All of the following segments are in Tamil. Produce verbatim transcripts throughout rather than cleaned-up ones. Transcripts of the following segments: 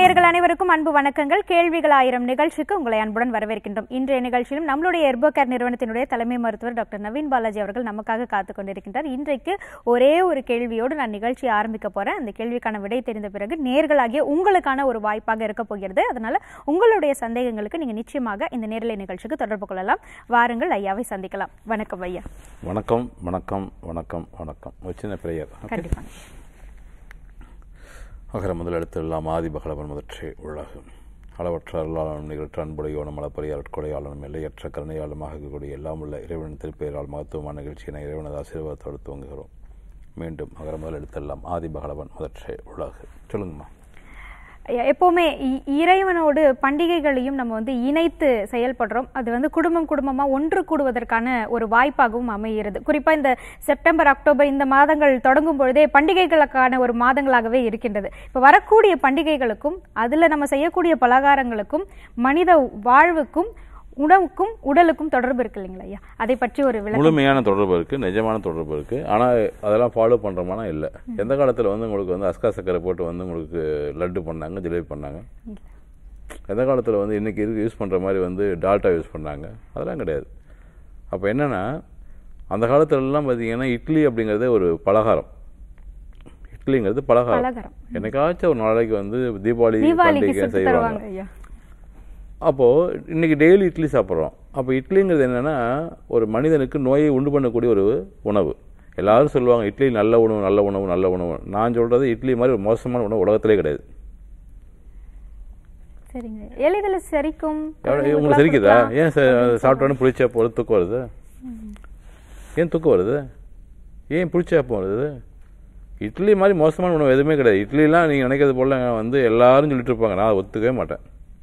நேயர்கள் அனைவருக்கும் அன்பு வணக்கங்கள். கேள்விகள் ஆயிரம் நிகழ்ச்சிக்கு உங்களை அன்புடன் வரவேற்கின்றோம். இன்றைய நிகழ்ச்சியிலும் நம்மளுடைய ஹெர்போகேர் நிறுவனத்தினுடைய தலைமை மருத்துவர் டாக்டர் நவீன் பாலாஜி அவர்கள் நமக்காக காத்துக் கொண்டிருக்கின்றார். இன்றைக்கு ஒரே ஒரு கேள்வியோடு நான் நிகழ்ச்சியை ஆரம்பிக்க போறேன். அந்த கேள்விக்கான விடை தெரிந்த பிறகு நேயர்களாகிய உங்களுக்கான ஒரு வாய்ப்பாக இருக்க போகிறது. அதனால உங்களுடைய சந்தேகங்களுக்கு நீங்க நிச்சயமாக இந்த நேரலை நிகழ்ச்சிக்கு தொடர்பு கொள்ளலாம். வாருங்கள், ஐயாவை சந்திக்கலாம். வணக்கம் ஐயா. வணக்கம் வணக்கம் வணக்கம் வணக்கம். ஒரு சின்ன பிரேயர். கண்டிப்பா. அகர முதல் எழுத்தெல்லாம் ஆதி பகலவன் முதற்றே உலகம் அளவற்ற அருளாளனும் நிகழ்ற்ற அன்புடையோனும் அளப்பரியாளர் கொடையாளனும் எல்லையற்ற கருணையாளமாக கூடிய எல்லாம் உள்ள இறைவனின் திருப்பெயரால் மகத்துவமான நிகழ்ச்சியினை இறைவனது ஆசீர்வாதத்தோடு துவங்குகிறோம். மீண்டும் அகர முதல் எழுத்தெல்லாம் ஆதி பகலவன் முதற்றே உலகு. சொல்லுங்கம்மா. எப்போவுமே இறைவனோடு பண்டிகைகளையும் நம்ம வந்து இணைத்து செயல்படுறோம். அது வந்து குடும்பம் குடும்பமாக ஒன்று கூடுவதற்கான ஒரு வாய்ப்பாகவும் அமைகிறது. குறிப்பாக இந்த செப்டம்பர் அக்டோபர் இந்த மாதங்கள் தொடங்கும் பொழுதே பண்டிகைகளுக்கான ஒரு மாதங்களாகவே இருக்கின்றது. இப்போ வரக்கூடிய பண்டிகைகளுக்கும் அதில் நம்ம செய்யக்கூடிய பலகாரங்களுக்கும் மனித வாழ்வுக்கும் உணவுக்கும் உடலுக்கும் தொடர்பு இருக்கு இல்லைங்களா ஐயா? அதை பற்றி ஒரு முழுமையான தொடர்பு இருக்கு, நிஜமான தொடர்பு இருக்கு. ஆனால் அதெல்லாம் ஃபாலோ பண்றோமானா இல்லை. எந்த காலத்தில் வந்து உங்களுக்கு வந்து அஸ்கா சக்கரை போட்டு வந்து உங்களுக்கு லட்டு பண்ணாங்க, ஜிலேபி பண்ணாங்க. எந்த காலத்தில் வந்து இன்னைக்கு இருக்கு யூஸ் பண்ற மாதிரி வந்து டால்டா யூஸ் பண்ணாங்க, அதெல்லாம் கிடையாது. அப்போ என்னன்னா அந்த காலத்துலலாம் பார்த்தீங்கன்னா இட்லி அப்படிங்கிறது ஒரு பலகாரம். இட்லிங்கிறது பலகாரம். என்னைக்காச்சும் ஒரு நாளைக்கு வந்து தீபாவளி பண்டிகை செய்வாங்க. அப்போது இன்றைக்கி டெய்லி இட்லி சாப்பிட்றோம். அப்போ இட்லிங்கிறது என்னென்னா ஒரு மனிதனுக்கு நோயை உண்டு பண்ணக்கூடிய ஒரு உணவு. எல்லாரும் சொல்லுவாங்க இட்லி நல்ல உணவு நல்ல உணவு நல்ல உணவு. நான் சொல்கிறது இட்லி மாதிரி ஒரு மோசமான உணவு உலகத்திலே கிடையாது. எளிதில் செரிக்கும். உங்களுக்கு செரிக்குதா? ஏன் சாப்பிட்டோன்னு புளிச்சா போது தூக்கம் வருது? ஏன் தூக்கம் வருது? ஏன் புளிச்சாப்பம் வருது? இட்லி மாதிரி மோசமான உணவு எதுவுமே கிடையாது. இட்லிலாம் நீங்கள் நினைக்கிறது போல வந்து எல்லாரும் சொல்லிட்டு இருப்பாங்க, நான் ஒத்துக்கவே மாட்டேன்.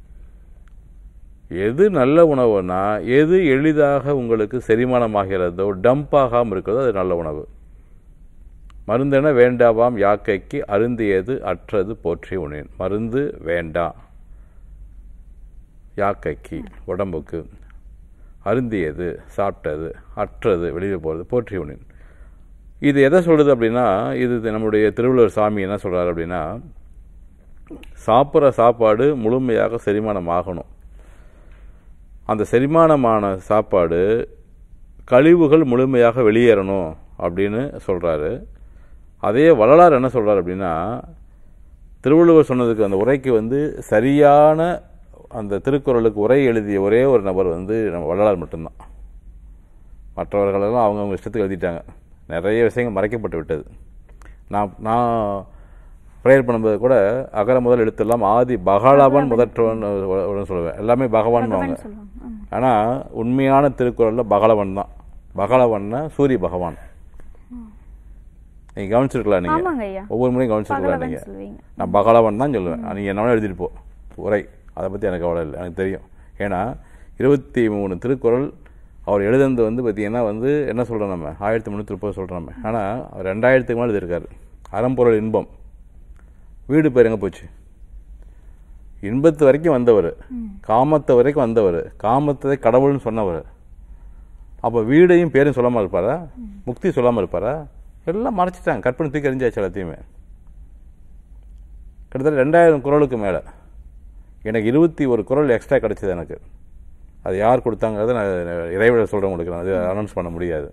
எது நல்ல உணவுனா எது எளிதாக உங்களுக்கு செரிமானமாகிறதோ டம்ப் ஆகாமல் இருக்கிறதோ அது நல்ல உணவு. மருந்தென வேண்டாவாம் யாக்கைக்கு அருந்தியது அற்றது போற்றி உணேன். மருந்து வேண்டாம் யாக்கைக்கு உடம்புக்கு, அருந்தியது சாப்பிட்டது, அற்றது வெளியே போகிறது போற்றி உணேன். இது எதை சொல்றது அப்படின்னா, இது நம்முடைய திருவள்ளுவர் சாமி என்ன சொல்றாரு அப்படின்னா, சாப்பிட்ற சாப்பாடு முழுமையாக செரிமானம் ஆகணும். அந்த செரிமானமான சாப்பாடு கழிவுகள் முழுமையாக வெளியேறணும் அப்படின்னு சொல்கிறாரு. அதே வள்ளலார் என்ன சொல்கிறார் அப்படின்னா, திருவள்ளுவர் சொன்னதுக்கு அந்த உரைக்கு வந்து சரியான அந்த திருக்குறளுக்கு உரை எழுதிய ஒரே ஒரு நபர் வந்து நம்ம வள்ளலார் மட்டும்தான். மற்றவர்களெல்லாம் அவங்கவுங்க இஷ்டத்துக்கு எழுதிட்டாங்க. நிறைய விஷயங்கள் மறைக்கப்பட்டு விட்டது. நான் நான் ப்ரேயர் பண்ணும்போது கூட அகர முதல் எழுத்தெல்லாம் ஆதி பகலவன் முதற்றவன் சொல்லுவேன். எல்லாமே பகவான் வாங்க. ஆனால் உண்மையான திருக்குறளில் பகலவன் தான். பகலவன்னா சூரிய பகவான். நீங்கள் கவனிச்சிருக்கலாம், நீங்கள் ஒவ்வொரு முறையும் கவனிச்சிருக்கலாம். நீங்கள் நான் பகலவன் தான் சொல்லுவேன். நீங்கள் என்ன எழுதிட்டு போ உரை, அதை பற்றி எனக்கு அவ்வளோ இல்லை, எனக்கு தெரியும். ஏன்னா இருபத்தி மூணு திருக்குறள் அவர் எழுதுனது வந்து பார்த்தீங்கன்னா வந்து என்ன சொல்கிறோம், நம்ம ஆயிரத்தி முந்நூற்றி முப்பது சொல்கிறோம் நம்ம. ஆனால் அவர் ரெண்டாயிரத்துக்கு மேலே எழுதியிருக்காரு. அறம்பொருள் இன்பம். வீடு பேர் எங்கே போச்சு? இன்பத்து வரைக்கும் வந்தவர், காமத்தை வரைக்கும் வந்தவர், காமத்தை கடவுள்னு சொன்னவர். அப்போ வீடையும் பேரும் சொல்லாமல் இருப்பாரா? முக்தி சொல்லாமல் இருப்பாரா? எல்லாம் மறைச்சிட்டாங்க, கட் பண்ணி தூக்கி எறிஞ்சாச்சு எல்லாத்தையுமே. கிட்டத்தட்ட ரெண்டாயிரம் குறளுக்கு மேலே. எனக்கு இருபத்தி ஒரு குறள் எக்ஸ்ட்ரா கிடைச்சது எனக்கு. அது யார் கொடுத்தாங்கிறத நான் இறைவனை சொல்கிறேன் உங்களுக்கு. அது அனௌன்ஸ் பண்ண முடியாது.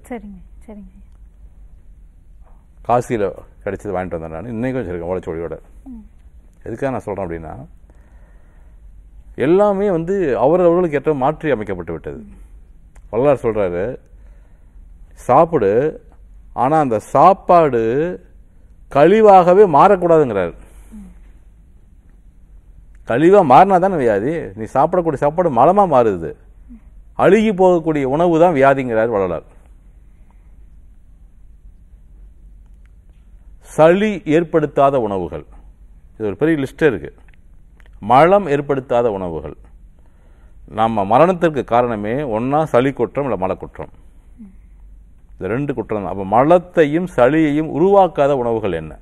காசியில் கிடைச்சது வாங்கிட்டு வந்தேன் நான். இன்றைக்கும் வச்சுருக்கேன் ஓலைச்சோடியோட. எதுக்காக நான் சொல்கிறேன் அப்படின்னா, எல்லாமே வந்து அவரவர்களுக்கு ஏற்ற மாற்றி அமைக்கப்பட்டு விட்டது. வள்ளலார் சொல்கிறாரு, சாப்பிடு, ஆனால் அந்த சாப்பாடு கழிவாகவே மாறக்கூடாதுங்கிறார். கழிவாக மாறினா தானே வியாதி. நீ சாப்பிடக்கூடிய சாப்பாடு மலமாக மாறுது, அழுகி போகக்கூடிய உணவு தான் வியாதிங்கிறார் வள்ளலார். சளி ஏற்படுத்தாத உணவுகள், இது ஒரு பெரிய லிஸ்டே இருக்கு. மலம் ஏற்படுத்தாத உணவுகள். நம்ம மரணத்திற்கு காரணமே ஒன்றா சளி குற்றம் இல்லை மலக்குற்றம். இந்த ரெண்டு குற்றம் தான். அப்போ மலத்தையும் சளியையும் உருவாக்காத உணவுகள் என்ன?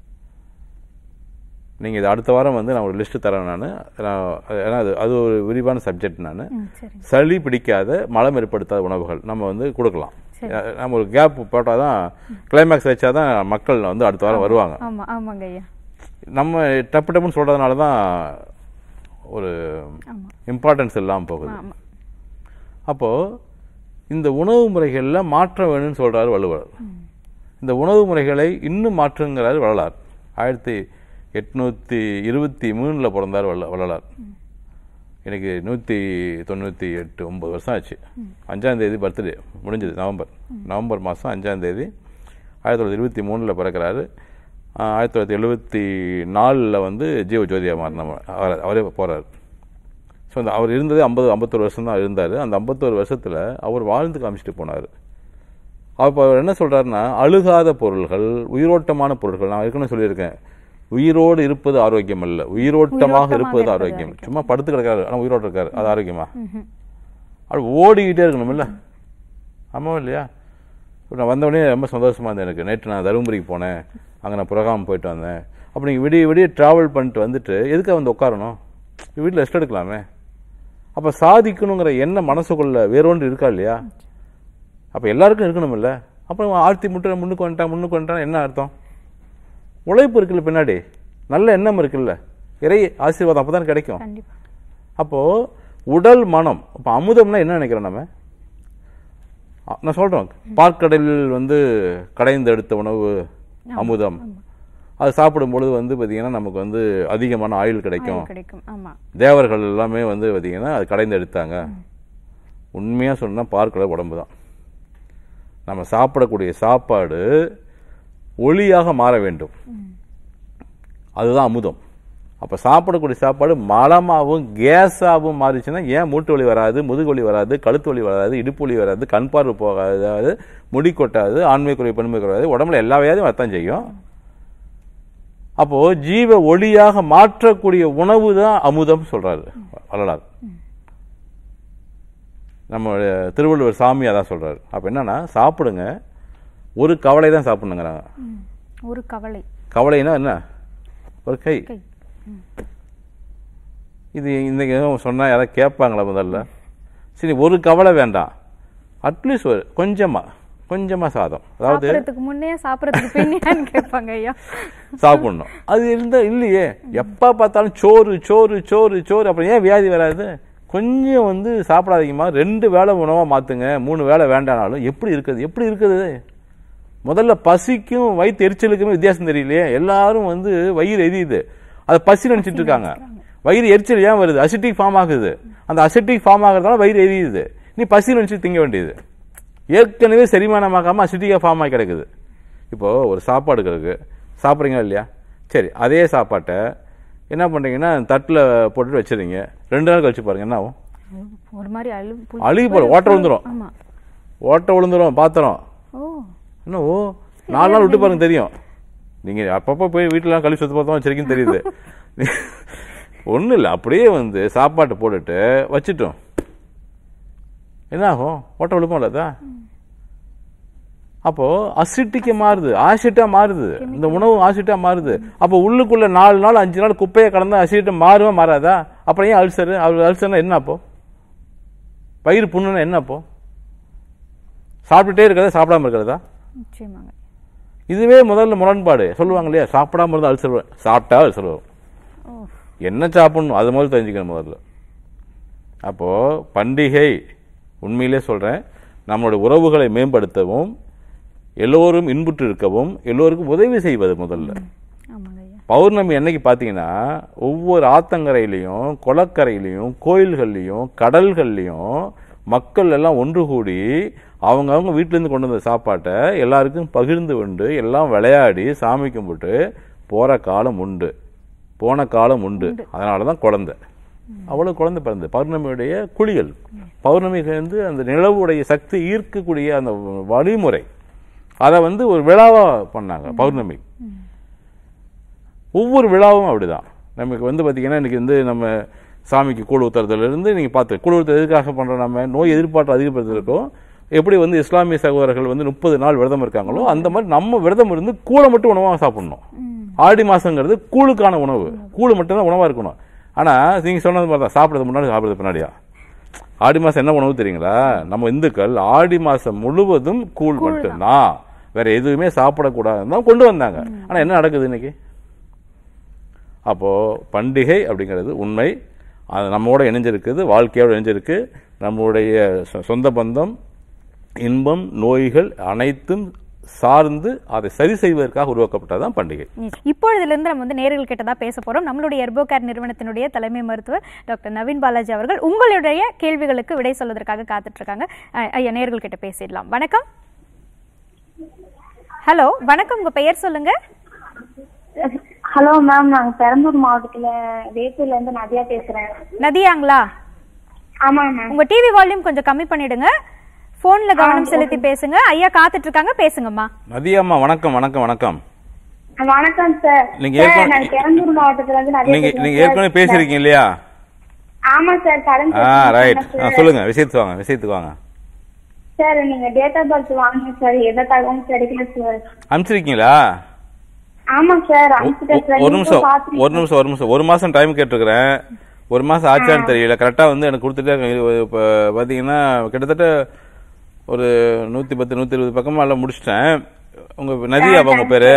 நீங்கள் இது அடுத்த வாரம் வந்து நான் ஒரு லிஸ்ட்டு தரேன் நான். ஏன்னா அது அது ஒரு விரிவான சப்ஜெக்ட். நான் சளி பிடிக்காத மலம் ஏற்படுத்தாத உணவுகள் நம்ம வந்து கொடுக்கலாம். நம்ம ஒரு கேப் போட்டால் தான், கிளைமேக்ஸ் வச்சா தான் மக்கள் வந்து அடுத்த வாரம் வருவாங்க. நம்ம டப்பு டப்புன்னு சொல்கிறதுனால தான் ஒரு இம்பார்ட்டன்ஸ் இல்லாமல் போகுது. அப்போது இந்த உணவு முறைகளில் மாற்றம் வேணும்னு சொல்கிறார் வள்ளுவர். இந்த உணவு முறைகளை இன்னும் மாற்றுங்கிறார் வள்ளலார். ஆயிரத்தி எட்நூற்றி இருபத்தி மூணில் பிறந்தார் வள்ள வள்ளலார். எனக்கு நூற்றி தொண்ணூற்றி எட்டு ஒம்பது வருஷம் ஆச்சு. அஞ்சாம் தேதி பர்த்டே முடிஞ்சது, நவம்பர் நவம்பர் மாதம் அஞ்சாம் தேதி ஆயிரத்தி தொள்ளாயிரத்தி இருபத்தி மூணில் பிறக்கிறாரு. ஆயிரத்தி தொள்ளாயிரத்தி எழுபத்தி நாலில் வந்து ஜீவ ஜோதியாக மாறின அவர் அவரே போகிறார். ஸோ அந்த அவர் இருந்தது ஐம்பது ஐம்பத்தொரு வருஷம் தான் இருந்தார். அந்த ஐம்பத்தோரு வருஷத்தில் அவர் வாழ்ந்து காமிச்சிட்டு போனார். அப்போ அவர் என்ன சொல்கிறாருன்னா, அழுகாத பொருள்கள், உயிரோட்டமான பொருட்கள், நான் ஏற்கனவே சொல்லியிருக்கேன், உயிரோடு இருப்பது ஆரோக்கியம் அல்ல, உயிரோட்டமாக இருப்பது ஆரோக்கியம். சும்மா படுத்து கிடக்காரு ஆனால் உயிரோடு இருக்காரு, அது ஆரோக்கியமா? அது ஓடிக்கிட்டே இருக்கணும் இல்லை? ஆமாம் இல்லையா? இப்போ நான் வந்தவொடனே ரொம்ப சந்தோஷமாக இருந்தேன். எனக்கு நேற்று நான் தருமபுரிக்கு போனேன், அங்கே நான் புரோகிராம் போயிட்டு வந்தேன். அப்போ நீங்கள் விடிய விடிய ட்ராவல் பண்ணிட்டு வந்துட்டு எதுக்காக வந்து உட்காரணும்? வீட்டில் ரெஸ்ட் எடுக்கலாமே. அப்போ சாதிக்கணுங்கிற எண்ணம் மனசுக்குள்ள வேறொன்று இருக்கா இல்லையா? அப்போ எல்லாருக்கும் இருக்கணும் இல்லை? அப்புறம் ஆர்த்தி முட்டு முன்னுக்கு வந்துட்டான் முன்னுக்கு வந்துட்டான் என்ன அர்த்தம்? உழைப்பு இருக்குல்ல, பின்னாடி நல்ல எண்ணம் இருக்குல்ல, இறை ஆசீர்வாதம் அப்போ தான் கிடைக்கும். அப்போது உடல் மனம், இப்போ அமுதம்னா என்ன நினைக்கிறோம் நம்ம? நான் சொல்கிறோம், பார்க்கடலில் வந்து கடைந்து எடுத்த உணவு அமுதம். அது சாப்பிடும் பொழுது வந்து பார்த்தீங்கன்னா நமக்கு வந்து அதிகமான ஆயுள் கிடைக்கும். தேவர்கள் எல்லாமே வந்து பார்த்தீங்கன்னா அது கடைந்து எடுத்தாங்க. உண்மையாக சொன்னால் பார்க்கடல் உடம்பு தான். நம்ம சாப்பிடக்கூடிய சாப்பாடு ஒளியாக மாற வேண்டும், அதுதான் அமுதம். அப்போ சாப்பிடக்கூடிய சாப்பாடு மலமாகவும் கேஸாகவும் மாறிச்சுன்னா ஏன் மூட்டு வலி வராது, முதுகு வலி வராது, கழுத்து வலி வராது, இடுப்பு வலி வராது, கண் பார்வை போகாது, முடி கொட்டாது, ஆண்மை குறைவு பெண்மை குறையாது, உடம்புல எல்லா வியாதியும் வரத்தான் செய்யும். அப்போ ஜீவ ஒளியாக மாற்றக்கூடிய உணவு தான் அமுதம் சொல்றாரு வள்ளலார். நம்ம திருவள்ளுவர் சாமி அதான் சொல்றாரு. அப்ப என்னன்னா, சாப்பிடுங்க, ஒரு கவலை தான் சாப்பிடணுங்கிறாங்க. ஒரு கவலை, கவலைனா என்ன? ஒரு கை. இது இன்னைக்கு சொன்னா யாராவது கேட்பாங்களா? முதல்ல சரி, ஒரு கவலை வேண்டாம், அட்லீஸ்ட் ஒரு கொஞ்சமா கொஞ்சமா சாதம், அதாவது முன்னே சாப்பிடறதுக்கு பின்னான்னு கேட்பாங்க ஐயா, சாப்பிடணும். அது இருந்தா இல்லையே, எப்ப பார்த்தாலும் சோறு சோறு சோறு சோறு. அப்புறம் ஏன் வியாதி வராது? கொஞ்சம் வந்து சாப்பிடாதீங்கம்மா, ரெண்டு வேளை உணவா மாத்துங்க, மூணு வேளை வேண்டானாலும். எப்படி இருக்குது எப்படி இருக்குது? முதல்ல பசிக்கும் வயிற்று எரிச்சலுக்குமே வித்தியாசம் தெரியலையே. எல்லாரும் வந்து வயிறு எரியுது, அதை பசி நினைச்சிட்டு இருக்காங்க. வயிறு எரிச்சல் ஏன் வருது? அசிட்டிக் ஃபார்ம் ஆகுது. அந்த அசிட்டிக் ஃபார்ம் ஆகுறதுனால வயிறு எரியுது. நீ பசி நினைச்சு திங்க வேண்டியது. ஏற்கனவே செரிமானமாகாம அசிட்டிக்கா ஃபார்ம் ஆகி கிடக்குது. இப்போ ஒரு சாப்பாடு கிடக்கு, சாப்பிட்றீங்களா இல்லையா? சரி, அதே சாப்பாட்டை என்ன பண்றீங்கன்னா தட்டில் போட்டுட்டு வச்சிருங்க. ரெண்டு நாள் கழிச்சு பாருங்க என்ன ஆகும்? ஒரு மாதிரி அழுகி போற, ஓட்ட விழுந்துரும், ஓட்ட விழுந்துரும் பாத்திரம். என்ன ஓ நாலு நாள் விட்டு பாருங்க தெரியும். நீங்க அப்பப்போ போய் வீட்டுல கழிவு சுத்த பார்த்தோம் வச்சிருக்கீங்கன்னு தெரியுது. ஒன்றும் இல்லை, அப்படியே வந்து சாப்பாட்டை போட்டுட்டு வச்சுட்டோம், என்ன ஆகும்? ஓட்ட விழுப்போம் இல்லதா? அப்போ அசிட்டிக்கா மாறுது, ஆசிட்டா மாறுது, இந்த உணவு ஆசிட்டா மாறுது. அப்போ உள்ளுக்குள்ள நாலு நாள் அஞ்சு நாள் குப்பையை கடந்தா அசிட்டா மாறுவா மாறாதா? அப்புறம் ஏன் அல்சர்? அல்சர்னா என்ன? அப்போ பயிர் புண்ணுன்னா என்ன? அப்போ சாப்பிட்டுட்டே இருக்கிறதா சாப்பிடாம இருக்கிறதா? இதுவே முதல்ல முரண்பாடு. சொல்லுவாங்க இல்லையா, சாப்பிடாம இருந்தா அல்சர் வரும், சாப்பிட்டா அல்சர் வரும். என்ன சாப்பிடணும் அது முதல்ல தெரிஞ்சுக்கணும் முதல்ல. அப்போ பண்டிகை உண்மையிலே சொல்றேன், நம்மளுடைய உறவுகளை மேம்படுத்தவும், எல்லோரும் இன்புற்று இருக்கவும், எல்லோருக்கும் உதவி செய்வது முதல்ல. பௌர்ணமி என்னைக்கு பார்த்தீங்கன்னா ஒவ்வொரு ஆத்தங்கரையிலையும் குளக்கரையிலையும் கோயில்கள்லையும் கடல்கள்லையும் மக்கள் எல்லாம் ஒன்று கூடி அவங்க அவங்க வீட்டிலேருந்து கொண்டு வந்த சாப்பாட்டை எல்லாருக்கும் பகிர்ந்து கொண்டு எல்லாம் விளையாடி சாமி கும்பிட்டு போற காலம் உண்டு, போன காலம் உண்டு. அதனால தான் குழந்தை அவ்வளவு குழந்தை பிறந்து பௌர்ணமியுடைய குளியல், பௌர்ணமி வந்து அந்த நிலவுடைய சக்தி ஈர்க்கக்கூடிய அந்த வழிமுறை, அதை வந்து ஒரு விழாவா பண்ணாங்க பௌர்ணமி. ஒவ்வொரு விழாவும் அப்படிதான். நமக்கு வந்து பார்த்தீங்கன்னா இன்னைக்கு வந்து நம்ம சாமிக்கு கூழ் ஊத்துறதுல இருந்து நீங்க பார்த்து கூழ் ஊத்துறது எதுக்காக பண்றோம்? நம்ம நோய் எதிர்பார்ப்பு அதிகப்படுத்திருக்கோம். எப்படி வந்து இஸ்லாமிய சகோதரர்கள் வந்து முப்பது நாள் விரதம் இருக்காங்களோ அந்த மாதிரி நம்ம விரதம் இருந்து கூழை மட்டும் உணவாக சாப்பிடணும். ஆடி மாசங்கிறது கூழுக்கான உணவு, கூழ் மட்டும் தான் உணவா இருக்கணும். ஆனா நீங்க சொன்னது மாதிரி தான், சாப்பிட்றது முன்னாடி சாப்பிட்றது பின்னாடியா? ஆடி மாசம் என்ன உணவு தெரியுங்களா? நம்ம இந்துக்கள் ஆடி மாசம் முழுவதும் கூழ் மட்டும்தான், வேற எதுவுமே சாப்பிடக்கூடாதுன்னு தான் கொண்டு வந்தாங்க. ஆனா என்ன நடக்குது இன்னைக்கு? அப்போது பண்டிகை அப்படிங்கிறது உண்மை, அது நம்மோட இணைஞ்சிருக்குது, வாழ்க்கையோடு இணைஞ்சிருக்கு. நம்முடைய சொந்த பந்தம், இன்பம், நோய்கள் அனைத்தும் சார்ந்து அதை சரி செய்வதற்காக உருவாக்கப்பட்டதான் பண்டிகை. இப்பொழுதிலிருந்து நம்ம வந்து நேர்கள் கிட்ட தான் பேச போறோம். நம்மளுடைய ஹெர்போகேர் நிறுவனத்தினுடைய தலைமை மருத்துவர் டாக்டர் நவீன் பாலாஜி அவர்கள் உங்களுடைய கேள்விகளுக்கு விடை சொல்வதற்காக காத்துட்டு இருக்காங்க. ஐயா, நேர்கள் கிட்ட பேசிடலாம். வணக்கம். ஹலோ, வணக்கம். உங்க பெயர் சொல்லுங்க. ஹலோ மேம், நாங்க பெரம்பலூர் மாவட்டத்துல வேப்பூர்ல இருந்து நதியா பேசுறேன். நதியாங்களா? ஆமா மேம். உங்க டிவி வால்யூம் கொஞ்சம் கம்மி பண்ணிடுங்க, போன்ல கவனம் செலுத்தி பேசுங்க. ஐயா காத்துட்டு இருக்காங்க, பேசுங்கம்மா. நதியாம்மா, வணக்கம் வணக்கம் வணக்கம். வணக்கம் சார். நீங்க நான் பெரம்பலூர் மாவட்டத்துல இருந்து நதியா நீங்க நீங்க ஏற்கனவே பேசிருக்கீங்க இல்லையா? ஆமா சார். கரண்ட் ஆ ரைட். சொல்லுங்க, விஷயத்துக்கு வாங்க விஷயத்துக்கு வாங்க சார். நீங்க டேட் ஆஃப் பர்த் வாங்க சார், எந்த தகவலும் கிடைக்கல சார். அனுப்பிச்சிருக்கீங்களா? ஆமா சார், ஒரு நிமிஷம் ஒரு நிமிஷம் ஒரு நிமிஷம் ஒரு மாசம் டைம் கேட்டிருக்கிறேன். ஒரு மாசம் ஆச்சான்னு தெரியல. கரெக்டா வந்து எனக்கு கொடுத்துட்டு இப்போ பாத்தீங்கன்னா கிட்டத்தட்ட ஒரு நூத்தி பத்து நூத்தி இருபது பக்கமா எல்லாம் முடிச்சிட்டேன். உங்க நதியா உங்க பேரு?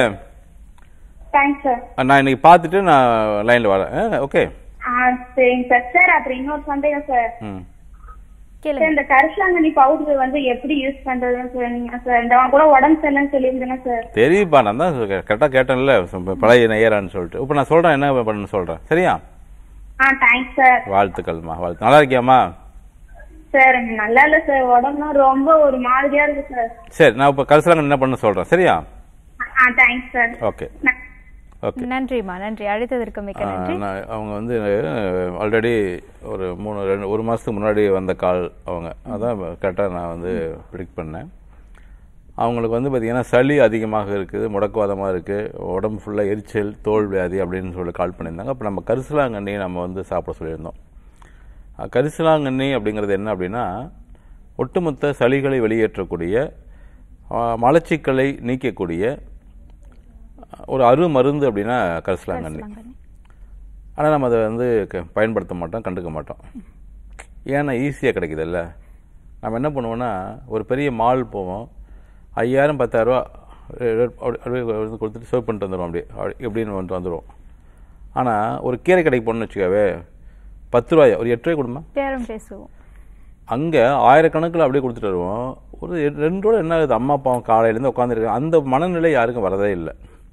நான் இன்னைக்கு பாத்துட்டு நான் லைன்ல வரேன். ஓகே சரிங்க சார். சார் அப்புறம் இன்னொரு சந்தேகம் சார். இந்த கரிசலாங்கண்ணி பவுடர் வந்து எப்படி யூஸ் பண்றதுன்னு சொன்னீங்க சார். இந்த கூட உடம்பு சரியில்லைன்னு சொல்லியிருந்தேன் சார். தெரியுப்பா, நான் தான் கரெக்டா கேட்டேன்ல பழைய நெய்யரான்னு சொல்லிட்டு. இப்ப நான் சொல்றேன் என்ன பண்ணு சொல்றேன். சரியா? வாழ்த்துக்கள்மா, வாழ்த்து. நல்லா இருக்கியாமா? சார் நல்லா இல்ல சார், உடம்புலாம் ரொம்ப ஒரு மாதிரியா இருக்கு சார். சரி, நான் இப்ப கரிசலாங்கண்ணி என்ன பண்ண சொல்றேன். சரியா? சார். Okay okay. நன்றிமா, நன்றி. அழைத்ததற்கு மிக்க நன்றி. அவங்க வந்து ஆல்ரெடி ஒரு மூணு ரெண்டு ஒரு மாசத்துக்கு முன்னாடி வந்த கால் அவங்க, அதான் கரெக்டாக நான் வந்து ப்ரிடிக்ட் பண்ணேன். அவங்களுக்கு வந்து பார்த்தீங்கன்னா சளி அதிகமாக இருக்குது, முடக்குவாதமாக இருக்குது, உடம்பு ஃபுல்லாக எரிச்சல், தோல் வியாதி அப்படின்னு சொல்லி கால் பண்ணியிருந்தாங்க. அப்போ நம்ம கரிசலாங்கண்ணி நம்ம வந்து சாப்பிட சொல்லியிருந்தோம். கரிசலாங்கண்ணி அப்படிங்கிறது என்ன அப்படின்னா, ஒட்டுமொத்த சளிகளை வெளியேற்றக்கூடிய, மலச்சிக்கலை நீக்கக்கூடிய ஒரு அரு மருந்து அப்படின்னா கரிசலாங்கண்ணி. ஆனால் நம்ம அதை வந்து பயன்படுத்த மாட்டோம், கண்டுக்க மாட்டோம். ஏன்னா ஈஸியாக கிடைக்குதுல்ல. நம்ம என்ன பண்ணுவோன்னா, ஒரு பெரிய மால் போவோம், ஐயாயிரம் பத்தாயிரரூவா அப்படியே கொடுத்துட்டு சேவ் பண்ணிட்டு வந்துடுவோம். அப்படியே எப்படின்னு வந்துட்டு வந்துடுவோம். ஆனால் ஒரு கீரை கடைக்கு போகணுன்னு வச்சுக்கவே, பத்து ரூபாய் ஒரு எட்டு ரூபாய் கொடுமா பேசுவோம். அங்கே ஆயிரக்கணக்கில் அப்படியே கொடுத்துட்டு வருவோம். ஒரு ரெண்டு ரூபா என்ன ஆகுது, அம்மா அப்பாவும் காலையிலேருந்து உட்காந்துருக்காங்க. அந்த மனநிலை யாருக்கும் வரதே இல்லை.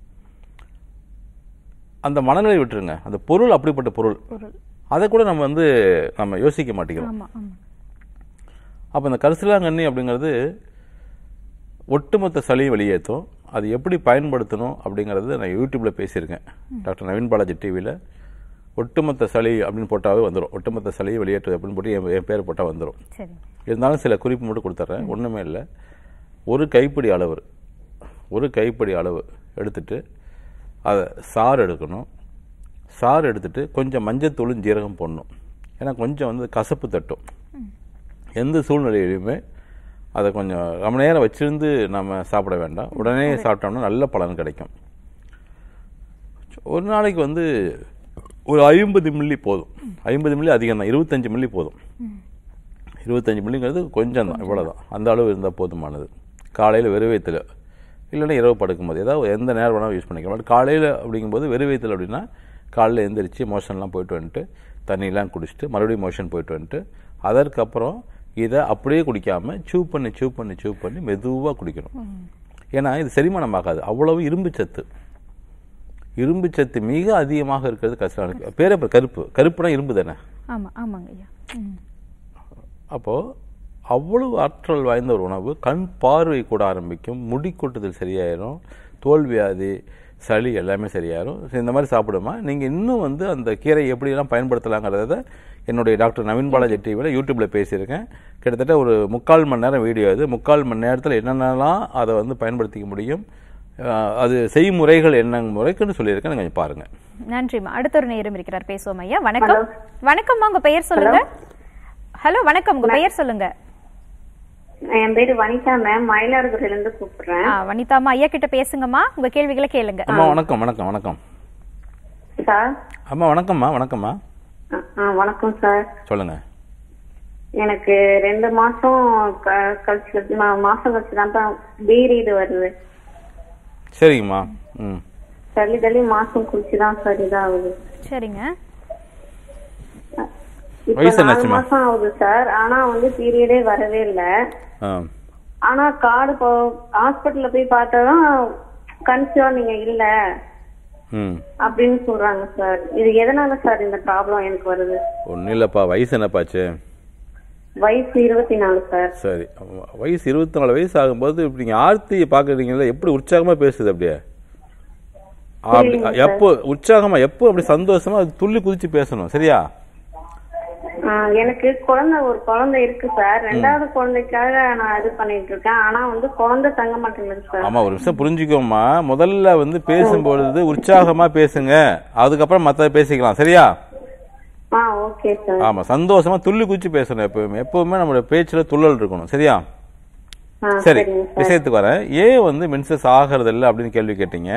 அந்த மனநிலை விட்டுருங்க, அந்த பொருள் அப்படிப்பட்ட பொருள், அதை கூட நம்ம வந்து நம்ம யோசிக்க மாட்டேங்கிறோம். அப்போ இந்த கரிசலாங்கண்ணி அப்படிங்கிறது ஒட்டுமொத்த சளியை வெளியேற்றும். அது எப்படி பயன்படுத்தணும் அப்படிங்கிறது நான் யூடியூப்பில் பேசியிருக்கேன். டாக்டர் நவீன் பாலாஜி டிவியில் ஒட்டுமொத்த சளி அப்படின்னு போட்டாவே வந்துடும். ஒட்டுமொத்த சளியை வெளியேற்றது அப்படின்னு போட்டு என் என் பேர் போட்டால் வந்துடும். இருந்தாலும் சில குறிப்பு மட்டும் கொடுத்துட்றேன். ஒன்றுமே இல்லை. ஒரு கைப்பிடி அளவு ஒரு கைப்பிடி அளவு எடுத்துட்டு அதை சாறு எடுக்கணும். சாறு எடுத்துட்டு கொஞ்சம் மஞ்சத்தூளும் ஜீரகம் போடணும். ஏன்னா கொஞ்சம் வந்து கசப்பு தட்டும். எந்த சூழ்நிலையிலுமே அதை கொஞ்சம் ரொம்ப நேரம் வச்சிருந்து நம்ம சாப்பிட வேண்டாம். உடனே சாப்பிட்டோம்னா நல்ல பலன் கிடைக்கும். ஒரு நாளைக்கு வந்து ஒரு ஐம்பது மில்லி போதும். ஐம்பது மில்லி அதிகம் தான், இருபத்தஞ்சு மில்லி போதும். இருபத்தஞ்சு மில்லிங்கிறது கொஞ்சம் தான், இவ்வளோதான். அந்த அளவு இருந்தால் போதுமானது. காலையில் வெறுவயத்தில், இல்லைன்னா இரவு படுக்கும்போது, ஏதாவது எந்த நேரம் வேணாலும் யூஸ் பண்ணிக்கலாம். பட் காலையில் அப்படிங்கும்போது வெறுவயத்தில் அப்படின்னா காலையில் எழுந்திரிச்சு மோஷன்லாம் போயிட்டு வந்துட்டு தண்ணியெலாம் குடிச்சிட்டு மறுபடியும் மோஷன் போயிட்டு வந்துட்டு அதற்கப்புறம் இதை அப்படியே குடிக்காமல் சூ பண்ணி சூ பண்ணி சூ பண்ணி மெதுவாக குடிக்கணும். ஏன்னா இது செரிமானம் ஆகாது. அவ்வளவு இரும்பு சத்து இரும்பு சத்து மிக அதிகமாக இருக்கிறது கரிசலாங்கண்ணி. பேரே கருப்பு, கருப்புனா இரும்பு தானே. அப்போது அவ்வளவு ஆற்றல் வாய்ந்த ஒரு உணவு. கண் பார்வை கூட ஆரம்பிக்கும், முடி கொட்டுதல் சரியாயிரும், தோல் வியாதி, சளி எல்லாமே சரியாயிரும். இந்த மாதிரி சாப்பிடுமா. நீங்கள் இன்னும் வந்து அந்த கீரை எப்படியெல்லாம் பயன்படுத்தலாங்கிறத என்னுடைய டாக்டர் நவீன் பாலாஜி டிவியில் யூடியூப்பில் பேசியிருக்கேன். கிட்டத்தட்ட ஒரு முக்கால் மணி நேரம் வீடியோ. அது முக்கால் மணி நேரத்தில் என்னென்னலாம் அதை வந்து பயன்படுத்திக்க முடியும், அது செய்முறைகள் என்ன முறைக்குன்னு சொல்லியிருக்கேன். கொஞ்சம் பாருங்கள். நன்றிம்மா. அடுத்த ஒரு நேரம் இருக்கிறார், பேசுவோம். ஐயா வணக்கம். வணக்கம்மா, உங்கள் பெயர் சொல்லுங்க. ஹலோ வணக்கம், உங்கள் பெயர் சொல்லுங்க. என் பேரு வனிதா மேம், மயிலாடுதுறையில இருந்து கூப்பிடுறேன். வனிதாமா, ஐயா கிட்ட பேசுங்கம்மா, உங்க கேள்விகளை கேளுங்க. அம்மா வணக்கம். வணக்கம் வணக்கம் சார். அம்மா வணக்கம்மா. வணக்கம்மா. வணக்கம் சார். சொல்லுங்க. எனக்கு ரெண்டு மாசம் கழிச்சு மாசம் கழிச்சு தான் பீரியட் வருது. சரிங்கம்மா. ம் தள்ளி தள்ளி மாசம் குளிச்சுதான் சார் இதாகுது. சரிங்க. இப்ப நாலு மாசம் ஆகுது சார். ஆனா வந்து பீரியடே வரவே இல்ல. ஆனா கார்டு ஹாஸ்பிட்டல்ல போய் பார்த்தாதான் கன்சிவா நீங்க இல்ல அப்படின்னு சொல்றாங்க சார். இது எதனால சார் இந்த ப்ராப்ளம் எனக்கு வருது? ஒன்னும் இல்லப்பா. வயசு என்னப்பாச்சு? வயசு இருபத்தி நாலு சார். சரி, வயசு இருபத்தி நாலு வயசு ஆகும்போது இப்ப நீங்க ஆர்த்தியை பாக்குறீங்களா, எப்படி உற்சாகமா பேசுது அப்படியே. எப்போ உற்சாகமா, எப்போ அப்படி சந்தோஷமா துள்ளி குதிச்சு பேசணும். சரியா? எனக்கு குழந்தை ஒரு குழந்தை இருக்கு சார். ரெண்டாவது குழந்தைக்காக நான் இது பண்ணிட்டு இருக்கேன். ஆனா வந்து குழந்தை தங்க மாட்டேங்குது சார். ஆமா, ஒரு விஷயம் புரிஞ்சுக்கோமா. முதல்ல வந்து பேசும்பொழுது உற்சாகமா பேசுங்க, அதுக்கப்புறம் மத்த பேசிக்கலாம். சரியா? ஆமா, சந்தோஷமா துள்ளி குதிச்சு பேசணும். எப்பவுமே எப்பவுமே நம்மளோட பேச்சுல துள்ளல் இருக்கணும். சரியா? சரி, விஷயத்துக்கு வரேன். ஏன் வந்து மென்சஸ் ஆகிறது இல்லை அப்படின்னு கேள்வி கேட்டீங்க.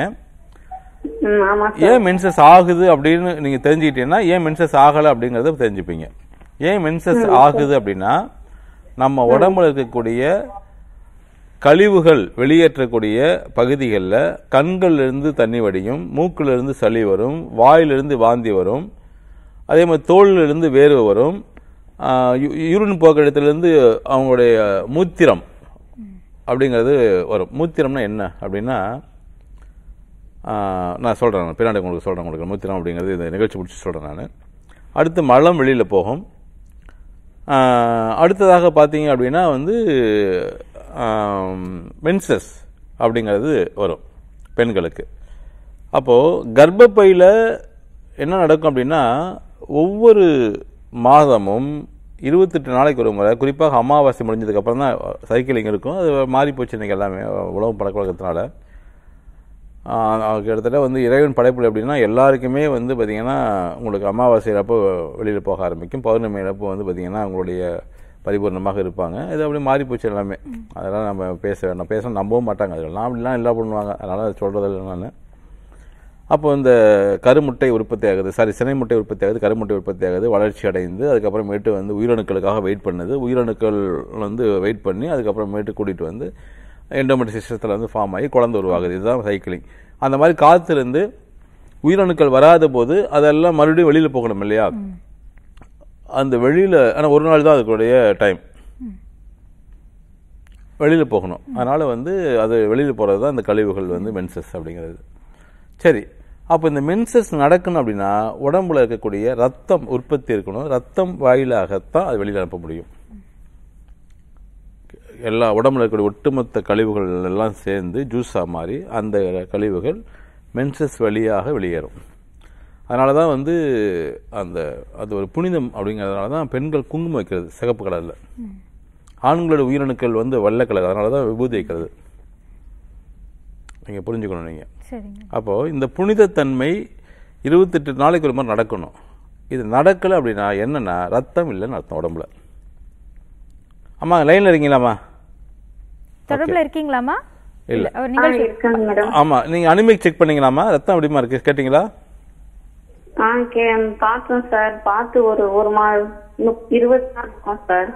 ஏன் மென்சஸ் ஆகுது அப்படின்னு நீங்க தெரிஞ்சுக்கிட்டீங்கன்னா ஏன் மென்சஸ் ஆகல அப்படிங்கறத தெரிஞ்சுப்பீங்க. ஏன் மென்சஸ் ஆகுது அப்படின்னா, நம்ம உடம்புல இருக்கக்கூடிய கழிவுகள் வெளியேற்றக்கூடிய பகுதிகளில் கண்கள்ல இருந்து தண்ணி வடியும், மூக்குல இருந்து சளி வரும், வாயிலிருந்து வாந்தி வரும், அதே மாதிரி தோல்ல இருந்து வேர்வை வரும், யூரின் போக்கு இடத்துலேருந்து அவங்களுடைய மூத்திரம் அப்படிங்கிறது வரும். மூத்திரம்னா என்ன அப்படின்னா, நான் சொல்கிறேன் பின்னாடி உங்களுக்கு சொல்கிறேன். உங்களுக்கு மூத்திரம் அப்படிங்கிறது இந்த நிகழ்ச்சி பிடிச்சி சொல்கிறேன் நான். அடுத்து மலம் வெளியில் போகும். அடுத்ததாக பார்த்தீங்க அப்படின்னா வந்து மென்சஸ் அப்படிங்கிறது வரும் பெண்களுக்கு. அப்போது கர்ப்பப்பையில் என்ன நடக்கும் அப்படின்னா, ஒவ்வொரு மாதமும் இருபத்தெட்டு நாளைக்கு ஒரு முறை, குறிப்பாக அமாவாசை முடிஞ்சதுக்கப்புறம் தான் சைக்கிளிங் இருக்கும். அது மாறி போச்சு இன்றைக்கி எல்லாமே உணவு பழக்க வழக்கத்தினால. கிட்டத்தட்ட வந்து இறைவன் படைப்புல எப்படின்னா எல்லாருக்குமே வந்து பார்த்திங்கன்னா உங்களுக்கு அமாவாசையிலப்போ வெளியில் போக ஆரம்பிக்கும், பௌர்ணமியிலப்போ வந்து பார்த்திங்கன்னா அவங்களுடைய பரிபூர்ணமாக இருப்பாங்க. இது அப்படி மாறி போச்சு எல்லாமே. அதெல்லாம் நம்ம பேச வேண்டாம், பேச நம்பவும் மாட்டாங்க. அதெல்லாம் அப்படிலாம் எல்லாம் பண்ணுவாங்க. அதனால் சொல்கிறது இல்லை நான். அப்போ இந்த கருமுட்டை உற்பத்தி ஆகுது, சாரி சினை முட்டை உற்பத்தி ஆகுது, கருமுட்டை உற்பத்தி ஆகுது, வளர்ச்சி அடைந்து அதுக்கப்புறமேட்டு வந்து உயிரணுக்களுக்காக வெயிட் பண்ணுது. உயிரணுக்கள் வந்து வெயிட் பண்ணி அதுக்கப்புறமேட்டு கூட்டிகிட்டு வந்து எண்டோமெட்ரி சிஸ்டத்தில் வந்து ஃபார்ம் ஆகி குழந்தை உருவாகுது. இதுதான் சைக்கிளிங். அந்த மாதிரி காத்திருந்து உயிரணுக்கள் வராத போது அதெல்லாம் மறுபடியும் வெளியில் போகணும் இல்லையா? அந்த வெளியில் ஆனால் ஒரு நாள் தான் அதுக்குடைய டைம் வெளியில் போகணும். அதனால் வந்து அது வெளியில் போகிறது தான் இந்த கழிவுகள் வந்து மென்சஸ் அப்படிங்கிறது. சரி, அப்போ இந்த மென்சஸ் நடக்கணும் அப்படின்னா உடம்புல இருக்கக்கூடிய ரத்தம் உற்பத்தி இருக்கணும். ரத்தம் வாயிலாகத்தான் அது வெளியில் அனுப்ப முடியும். எல்லா உடம்புல இருக்கக்கூடிய ஒட்டுமொத்த கழிவுகள் எல்லாம் சேர்ந்து ஜூஸாக மாறி அந்த கழிவுகள் மென்சஸ் வழியாக வெளியேறும். அதனால தான் வந்து அந்த அது ஒரு புனிதம் அப்படிங்கிறதுனால தான் பெண்கள் குங்குமம் வைக்கிறது சிகப்பு கலரில், ஆண்களோட உயிரணுக்கள் வந்து வெள்ளை கலர், அதனால தான் விபூதி வைக்கிறது. நீங்கள் புரிஞ்சுக்கணும். நீங்கள் அப்போது இந்த புனிதத்தன்மை இருபத்தெட்டு நாளைக்கு ஒரு மாதிரி நடக்கணும். இது நடக்கலை அப்படின்னா என்னென்னா ரத்தம் இல்லைன்னு அர்த்தம் உடம்புல. அம்மா லைனில் இருக்கீங்களாம்மா? தொடர்பில் இருக்கீங்களாமா? இல்ல ஆமா, நீங்க அனிமிக் செக் பண்ணீங்களாமா? ரத்தம் எப்படிமா இருக்கு கேட்டீங்களா? பார்த்தோம் சார். பார்த்து ஒரு ஒரு மாதம் இருபது நாள் இருக்கும் சார்.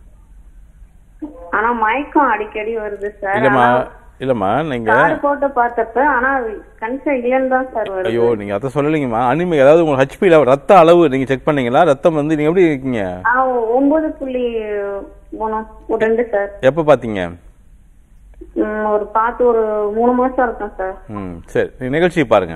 ஆனா மயக்கம் அடிக்கடி வருது சார். இல்லம்மா இல்லம்மா நீங்க போட்டு பார்த்தப்ப ஆனா கன்சா இல்லன்னு தான் சார் வருது. ஐயோ, நீங்க அத சொல்லலீங்கம்மா. அனிமிக் அதாவது உங்க ஹெச்பி ரத்த அளவு நீங்க செக் பண்ணீங்களா? ரத்தம் வந்து நீங்க எப்படி இருக்கீங்க? ஒன்பது புள்ளி ரெண்டு சார். எப்ப பாத்தீங்க? ஒரு பார்த்து ஒரு மூணு மாசம் இருக்கும் சார். ம் சரி, நீங்க நிகழ்ச்சி பாருங்க,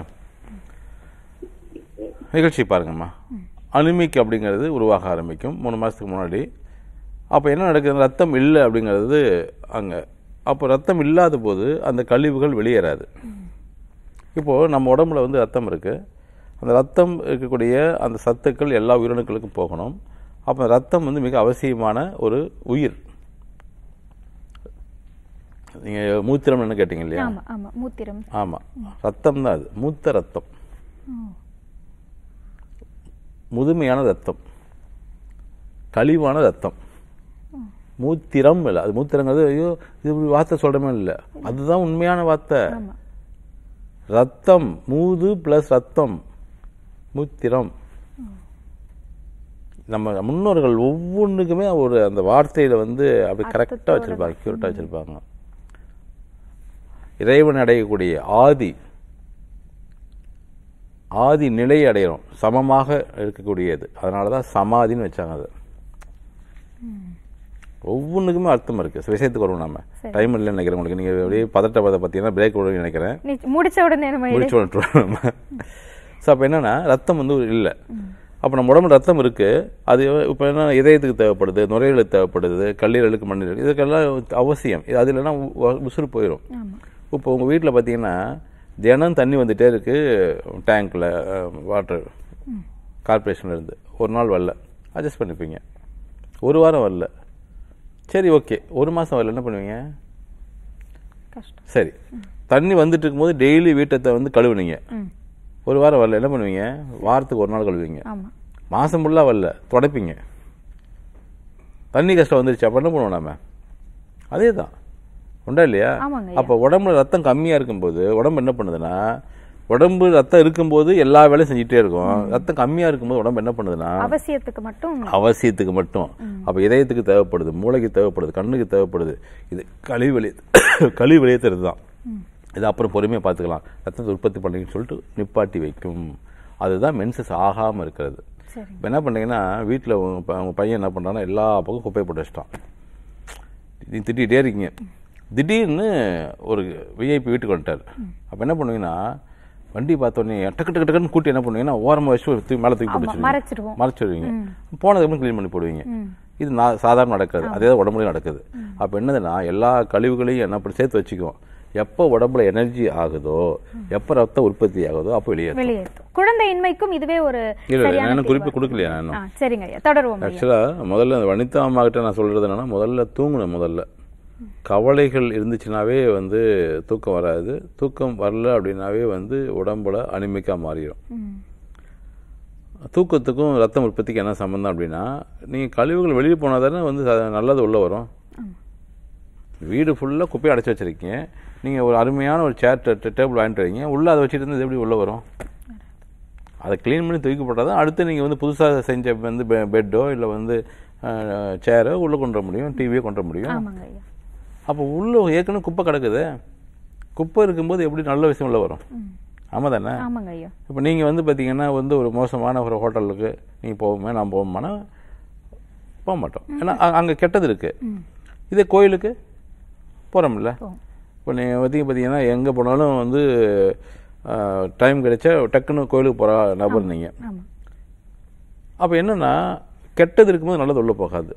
நிகழ்ச்சி பாருங்கம்மா. அனிமிக் அப்படிங்கிறது உருவாக ஆரம்பிக்கும் மூணு மாசத்துக்கு முன்னாடி. அப்போ என்ன நடக்குது? ரத்தம் இல்லை அப்படிங்கிறது அங்கே. அப்போ ரத்தம் இல்லாத போது அந்த கழிவுகள் வெளியேறாது. இப்போது நம்ம உடம்புல வந்து ரத்தம் இருக்குது. அந்த ரத்தம் இருக்கக்கூடிய அந்த சத்துக்கள் எல்லா உயிரணுக்களுக்கும் போகணும். அப்போ ரத்தம் வந்து மிக அவசியமான ஒரு உயிர். நீங்கள் மூத்திரம் என்ன கேட்டீங்க இல்லையா? மூத்திரம். ஆமாம், ரத்தம் தான் அது. மூத்த ரத்தம், முதுமையான ரத்தம், கழிவான ரத்தம். மூத்திரம் இல்லை, அது மூத்திரங்கிறது ஐயோ இது வார்த்தை சொல்றமே இல்லை, அதுதான் உண்மையான வார்த்தை. ரத்தம், மூது பிளஸ் ரத்தம், மூத்திரம். நம்ம முன்னோர்கள் ஒவ்வொன்றுக்குமே ஒரு அந்த வார்த்தையில வந்து அப்படி கரெக்டா வச்சிருப்பாங்க, கியூரட்டா வச்சிருப்பாங்க. இறைவன் அடையக்கூடிய ஆதி ஆதி நிலை அடையிறோம், சமமாக இருக்கக்கூடியது. அதனால தான் சமாதின்னு வச்சாங்க. அது ஒவ்வொன்றுக்குமே அர்த்தம் இருக்கு. விஷயத்துக்கு வருவோம். நம்ம டைம் இல்லைன்னு நினைக்கிறேன் உங்களுக்கு. நீங்க அப்படியே பதட்ட பத பார்த்தீங்கன்னா பிரேக் விட நினைக்கிறேன். முடிச்ச உடனே முடிச்சு விட்டுருவோம். ஸோ அப்போ என்னன்னா ரத்தம் வந்து இல்லை. அப்போ நம்ம உடம்புல ரத்தம் இருக்கு. அது இப்போ என்ன இதயத்துக்கு தேவைப்படுது, நுரையீரலுக்கு தேவைப்படுது, கல்லீரலுக்கு, மண்ணீரல், இதுக்கெல்லாம் அவசியம். அது இல்லைன்னா உசுறு போயிடும். இப்போ உங்கள் வீட்டில் பார்த்தீங்கன்னா தினம் தண்ணி வந்துட்டே இருக்கு டேங்க்கில், வாட்டர் கார்பரேஷன்லேருந்து. ஒரு நாள் வரல, அட்ஜஸ்ட் பண்ணிப்பீங்க. ஒரு வாரம் வரல, சரி ஓகே. ஒரு மாதம் வரல, என்ன பண்ணுவீங்க? சரி, தண்ணி வந்துட்டு இருக்கும்போது டெய்லி வீட்டை வந்து கழுவுனீங்க. ஒரு வாரம் வரல, என்ன பண்ணுவீங்க? வாரத்துக்கு ஒரு நாள் கழுவுவீங்க. மாதம் ஃபுல்லாக வரல, தொடப்பீங்க. தண்ணி கஷ்டம் வந்துருச்சு, அப்போ என்ன பண்ணுவோம் நம்ம? அதே தான் உண்டா இல்லையா? அப்போ உடம்புல ரத்தம் கம்மியாக இருக்கும்போது உடம்பு என்ன பண்ணுதுன்னா, உடம்பு ரத்தம் இருக்கும்போது எல்லா வேலையும் செஞ்சுட்டே இருக்கும். ரத்தம் கம்மியாக இருக்கும்போது உடம்பு என்ன பண்ணுதுன்னா அவசியத்துக்கு மட்டும் அவசியத்துக்கு மட்டும் அப்போ இதயத்துக்கு தேவைப்படுது, மூளைக்கு தேவைப்படுது, கண்ணுக்கு தேவைப்படுது. இது கழிவு வெளியே கழிவு வெளியேற்றுறது தான். இது அப்புறம் பொறுமையாக பார்த்துக்கலாம், ரத்தத்தை உற்பத்தி பண்ணுறீங்கன்னு சொல்லிட்டு நிப்பாட்டி வைக்கும். அதுதான் மென்சஸ் ஆகாமல் இருக்கிறது. இப்போ என்ன பண்ணுறீங்கன்னா, வீட்டில் உங்கள் பையன் என்ன பண்ணுறான்னா எல்லா பக்கம் குப்பையை போட்டு வச்சிட்டான். நீ திட்டிகிட்டே இருக்கீங்க. திடீர்னு ஒரு விஐபி வீட்டுக்கு வந்துட்டார். அப்போ என்ன பண்ணுவீங்கன்னா, வண்டி பார்த்தோன்னே டக்கு டக்கு டக்குன்னு கூட்டி என்ன பண்ணுவீங்கன்னா ஓரமாக வச்சு தூக்கி மேலே தூக்கி போட்டு வச்சுருவீங்க. மறைச்சிடுவீங்க. போனதுக்கு க்ளீன் பண்ணி போடுவீங்க. இது நான் சாதாரண நடக்காது, அதே தான் உடம்புலையும் நடக்குது. அப்போ என்னதுன்னா எல்லா கழிவுகளையும் என்ன பண்ணி சேர்த்து வச்சுக்குவோம். எப்போ உடம்புல எனர்ஜி ஆகுதோ, எப்போ ரத்த உற்பத்தி ஆகுதோ அப்போ வெளியேற்றும். குழந்தையின்மைக்கும் இதுவே ஒரு குறிப்பு கொடுக்கலையா? நான் சரிங்க, தொடருவோம். ஆக்சுவலா முதல்ல அந்த வனிதா அம்மா கிட்ட நான் சொல்றது என்னன்னா, முதல்ல தூங்கணும். முதல்ல கவலைகள் இருந்துச்சுனாவே வந்து தூக்கம் வராது. தூக்கம் வரல அப்படின்னாவே வந்து உடம்புல அனிமிக்கா மாறிடும். தூக்கத்துக்கும் ரத்தம் உற்பத்திக்கு என்ன சம்பந்தம் அப்படின்னா, நீங்கள் கழிவுகள் வெளியே போனால் தானே வந்து நல்லது உள்ளே வரும். வீடு ஃபுல்லாக குப்பையை அடைச்சி வச்சுருக்கீங்க. நீங்கள் ஒரு அருமையான ஒரு சேர் டேபிள் வாங்கிட்டு வரீங்க, உள்ளே அதை வச்சுட்டு இருந்து எப்படி உள்ளே வரும்? அதை க்ளீன் பண்ணி தூக்கி போட்டால் தான் அடுத்து நீங்கள் வந்து புதுசாக செஞ்ச வந்து பெட்டோ இல்லை வந்து சேரோ உள்ளே கொண்டு வர முடியும், டிவியோ கொண்டு வர முடியும். அப்போ உள்ளே ஏற்கனவே குப்பை கிடக்குது. குப்பை இருக்கும்போது எப்படி நல்ல விஷயம் உள்ளே வரும்? ஆமாம் தானே? இப்போ நீங்கள் வந்து பார்த்தீங்கன்னா வந்து ஒரு மோசமான ஒரு ஹோட்டலுக்கு நீங்கள் போவோமே, நான் போவோமானா போக மாட்டோம். ஏன்னா அங்கே கெட்டது இருக்குது. இதே கோயிலுக்கு போகிறோம்ல. இப்போ நீங்கள் பார்த்தீங்க பார்த்தீங்கன்னா எங்கே போனாலும் வந்து டைம் கிடைச்சா டக்குன்னு கோயிலுக்கு போகிற நபர் நீங்கள். அப்போ என்னென்னா, கெட்டது இருக்கும்போது நல்லது உள்ளே போகாது,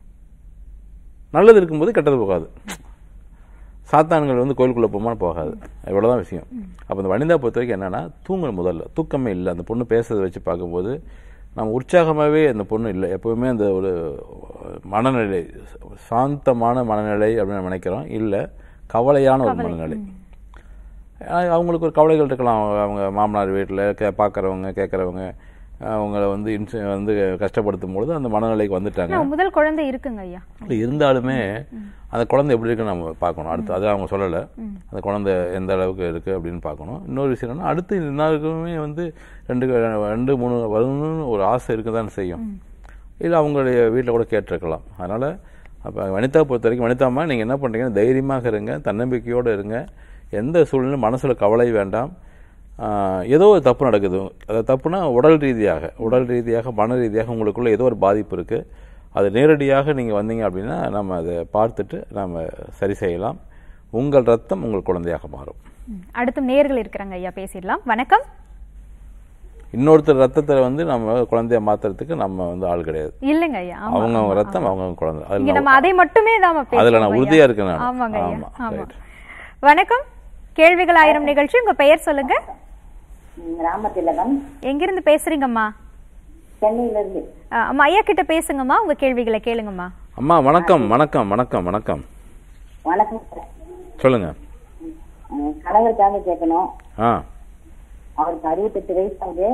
நல்லது இருக்கும்போது கெட்டது போகாது. சாத்தான்கள் வந்து கோயிலுக்குள்ளே போகுமா போகாது. இவ்வளோதான் விஷயம். அப்போ இந்த வனிதா பொறுத்த வரைக்கும் என்னென்னா, தூங்கணும். முதல்ல தூக்கமே இல்லை. அந்த பொண்ணு பேசுறதை வச்சு பார்க்கும்போது நம்ம உற்சாகமாகவே அந்த பொண்ணு இல்லை. எப்போவுமே அந்த ஒரு மனநிலை, சாந்தமான மனநிலை அப்படின்னு நினைக்கிறோம். இல்லை, கவலையான ஒரு மனநிலை. அவங்களுக்கு ஒரு கவலைகள் இருக்கலாம். அவங்க மாமனார் வீட்டில் கே பார்க்குறவங்க கேட்குறவங்க அவங்கள வந்து இன்சு வந்து கஷ்டப்படுத்தும் பொழுது அந்த மனநிலைக்கு வந்துட்டாங்க. முதல் குழந்தை இருக்குங்க ஐயா. இருந்தாலுமே அந்த குழந்தை எப்படி இருக்குன்னு நம்ம பார்க்கணும். அடுத்து அது அவங்க சொல்லலை, அந்த குழந்தை எந்த அளவுக்கு இருக்குது அப்படின்னு பார்க்கணும். இன்னொரு விஷயம் என்னன்னா, அடுத்து எல்லாருக்குமே வந்து ரெண்டு ரெண்டு மூணு வரணும்னு ஒரு ஆசை இருக்க தான் செய்யும். இல்லை அவங்களுடைய வீட்டில் கூட கேட்டிருக்கலாம். அதனால் அப்போ வனிதா பொறுத்த வரைக்கும், வனிதாம்மா நீங்கள் என்ன பண்ணுறீங்கன்னா தைரியமாக இருங்க, தன்னம்பிக்கையோடு இருங்க. எந்த சூழ்நிலையும் மனசில் கவலை வேண்டாம். ஏதோ ஒரு தப்பு நடக்குது. அது தப்புனா உடல் ரீதியாக உடல் ரீதியாக மன ரீதியாக உங்களுக்குள்ள ஏதோ ஒரு பாதிப்பு இருக்குது. அது நேரடியாக நீங்கள் வந்தீங்க அப்படின்னா நம்ம அதை பார்த்துட்டு நம்ம சரி செய்யலாம். உங்கள் ரத்தம் உங்கள் குழந்தையாக மாறும். அடுத்த நேயர்கள் இருக்கிறாங்க ஐயா, பேசிடலாம். வணக்கம். இன்னொருத்தர் ரத்தத்தை வந்து நம்ம குழந்தைய மாத்துறதுக்கு நம்ம வந்து ஆள் கிடையாது. இல்லங்க ஐயா, அவங்க அவங்க ரத்தம் அவங்க குழந்தை. அதுல நம்ம அதை மட்டுமே நாம பேசலாம். அதுல நான் உறுதியா இருக்கேன். ஆமாங்க ஐயா. ஆமா. வணக்கம். கேள்விகள் ஆயிரம் நிகழ்ச்சி. உங்க பெயர் சொல்லுங்க. ராமதிலகம். எங்கிருந்து பேசுறீங்கம்மா? சென்னையில இருந்து. அம்மா ஐயா கிட்ட பேசுங்கம்மா, உங்க கேள்விகளை கேளுங்கம்மா. அம்மா வணக்கம். வணக்கம் வணக்கம் வணக்கம் வணக்கம். சொல்லுங்க. கணவருக்காக கேட்கணும். ஆ, அவருக்கு அறுபத்தெட்டு வயசு ஆகுது.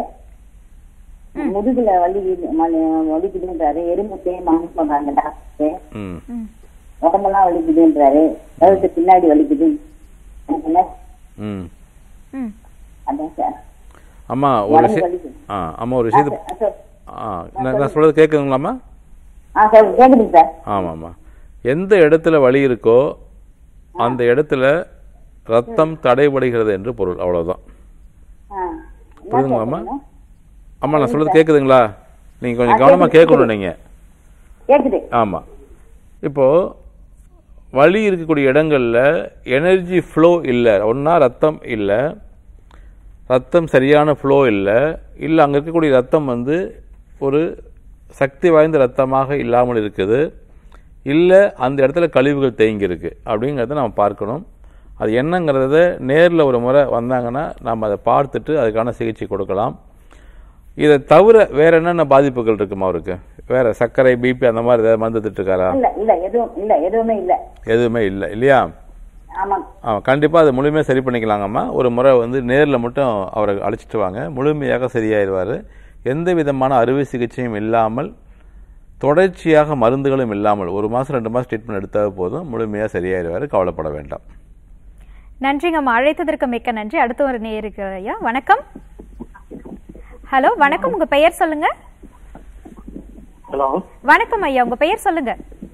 முதுகுல வலி வலிக்குதுன்றாரு. எறும்பு தேய்மான்னு சொல்றாங்க டாக்டர். உடம்பெல்லாம் வலிக்குதுன்றாரு. கழுத்து பின்னாடி வலிக்குது. அம்மா ஒரு விஷயம் அம்மா ஒரு விஷயத்து நான் சொல்றது கேட்குதுங்களாம்மா? ஆமாம்மா. எந்த இடத்துல வலி இருக்கோ அந்த இடத்துல ரத்தம் தடைபடுகிறது என்று பொருள். அவ்வளவுதான். புரியுதுங்களாம்மா? அம்மா நான் சொல்றது கேட்குதுங்களா? நீங்கள் கொஞ்சம் கவனமாக கேட்கணும் நீங்கள். கேட்குது. ஆமாம். இப்போது வலி இருக்கக்கூடிய இடங்களில் எனர்ஜி ஃப்ளோ இல்லை, ஒன்றா ரத்தம் இல்லை, ரத்தம் சரியான ஃப்ளோ இல்லை, இல்லை அங்கே இருக்கக்கூடிய ரத்தம் வந்து ஒரு சக்தி வாய்ந்த ரத்தமாக இல்லாமல் இருக்குது, இல்லை அந்த இடத்துல கழிவுகள் தேங்கியிருக்கு அப்படிங்கிறத நம்ம பார்க்கணும். அது என்னங்கிறத நேரில் ஒரு முறை வந்தாங்கன்னா நம்ம அதை பார்த்துட்டு அதுக்கான சிகிச்சை கொடுக்கலாம். இதை தவிர வேற என்னென்ன பாதிப்புகள் இருக்குமா அவருக்கு? வேற சர்க்கரை, பிபி அந்த மாதிரி ஏதாவது மருந்து திட்டுருக்காரா? எதுவுமே இல்லை. எதுவுமே இல்லை இல்லையா? ஆமாம், கண்டிப்பாக அது முழுமையாக சரி பண்ணிக்கலாங்கம்மா. ஒரு முறை வந்து நேரில் மட்டும் அவரை அழைச்சிட்டு வாங்க, முழுமையாக சரியாயிடுவார். எந்த விதமான அறுவை சிகிச்சையும் இல்லாமல், தொடர்ச்சியாக மருந்துகளும் இல்லாமல் ஒரு மாதம் ரெண்டு மாதம் ட்ரீட்மெண்ட் எடுத்தால் போதும், முழுமையாக சரியாயிடுவார். கவலைப்பட வேண்டாம். நன்றிங்கம்மா, அழைத்ததற்கு மிக்க நன்றி. அடுத்த ஒரு நேருக்கு ஐயா. வணக்கம். ஹலோ வணக்கம், உங்க பெயர் சொல்லுங்க. ஹலோ வணக்கம் ஐயா, உங்க பெயர் சொல்லுங்க.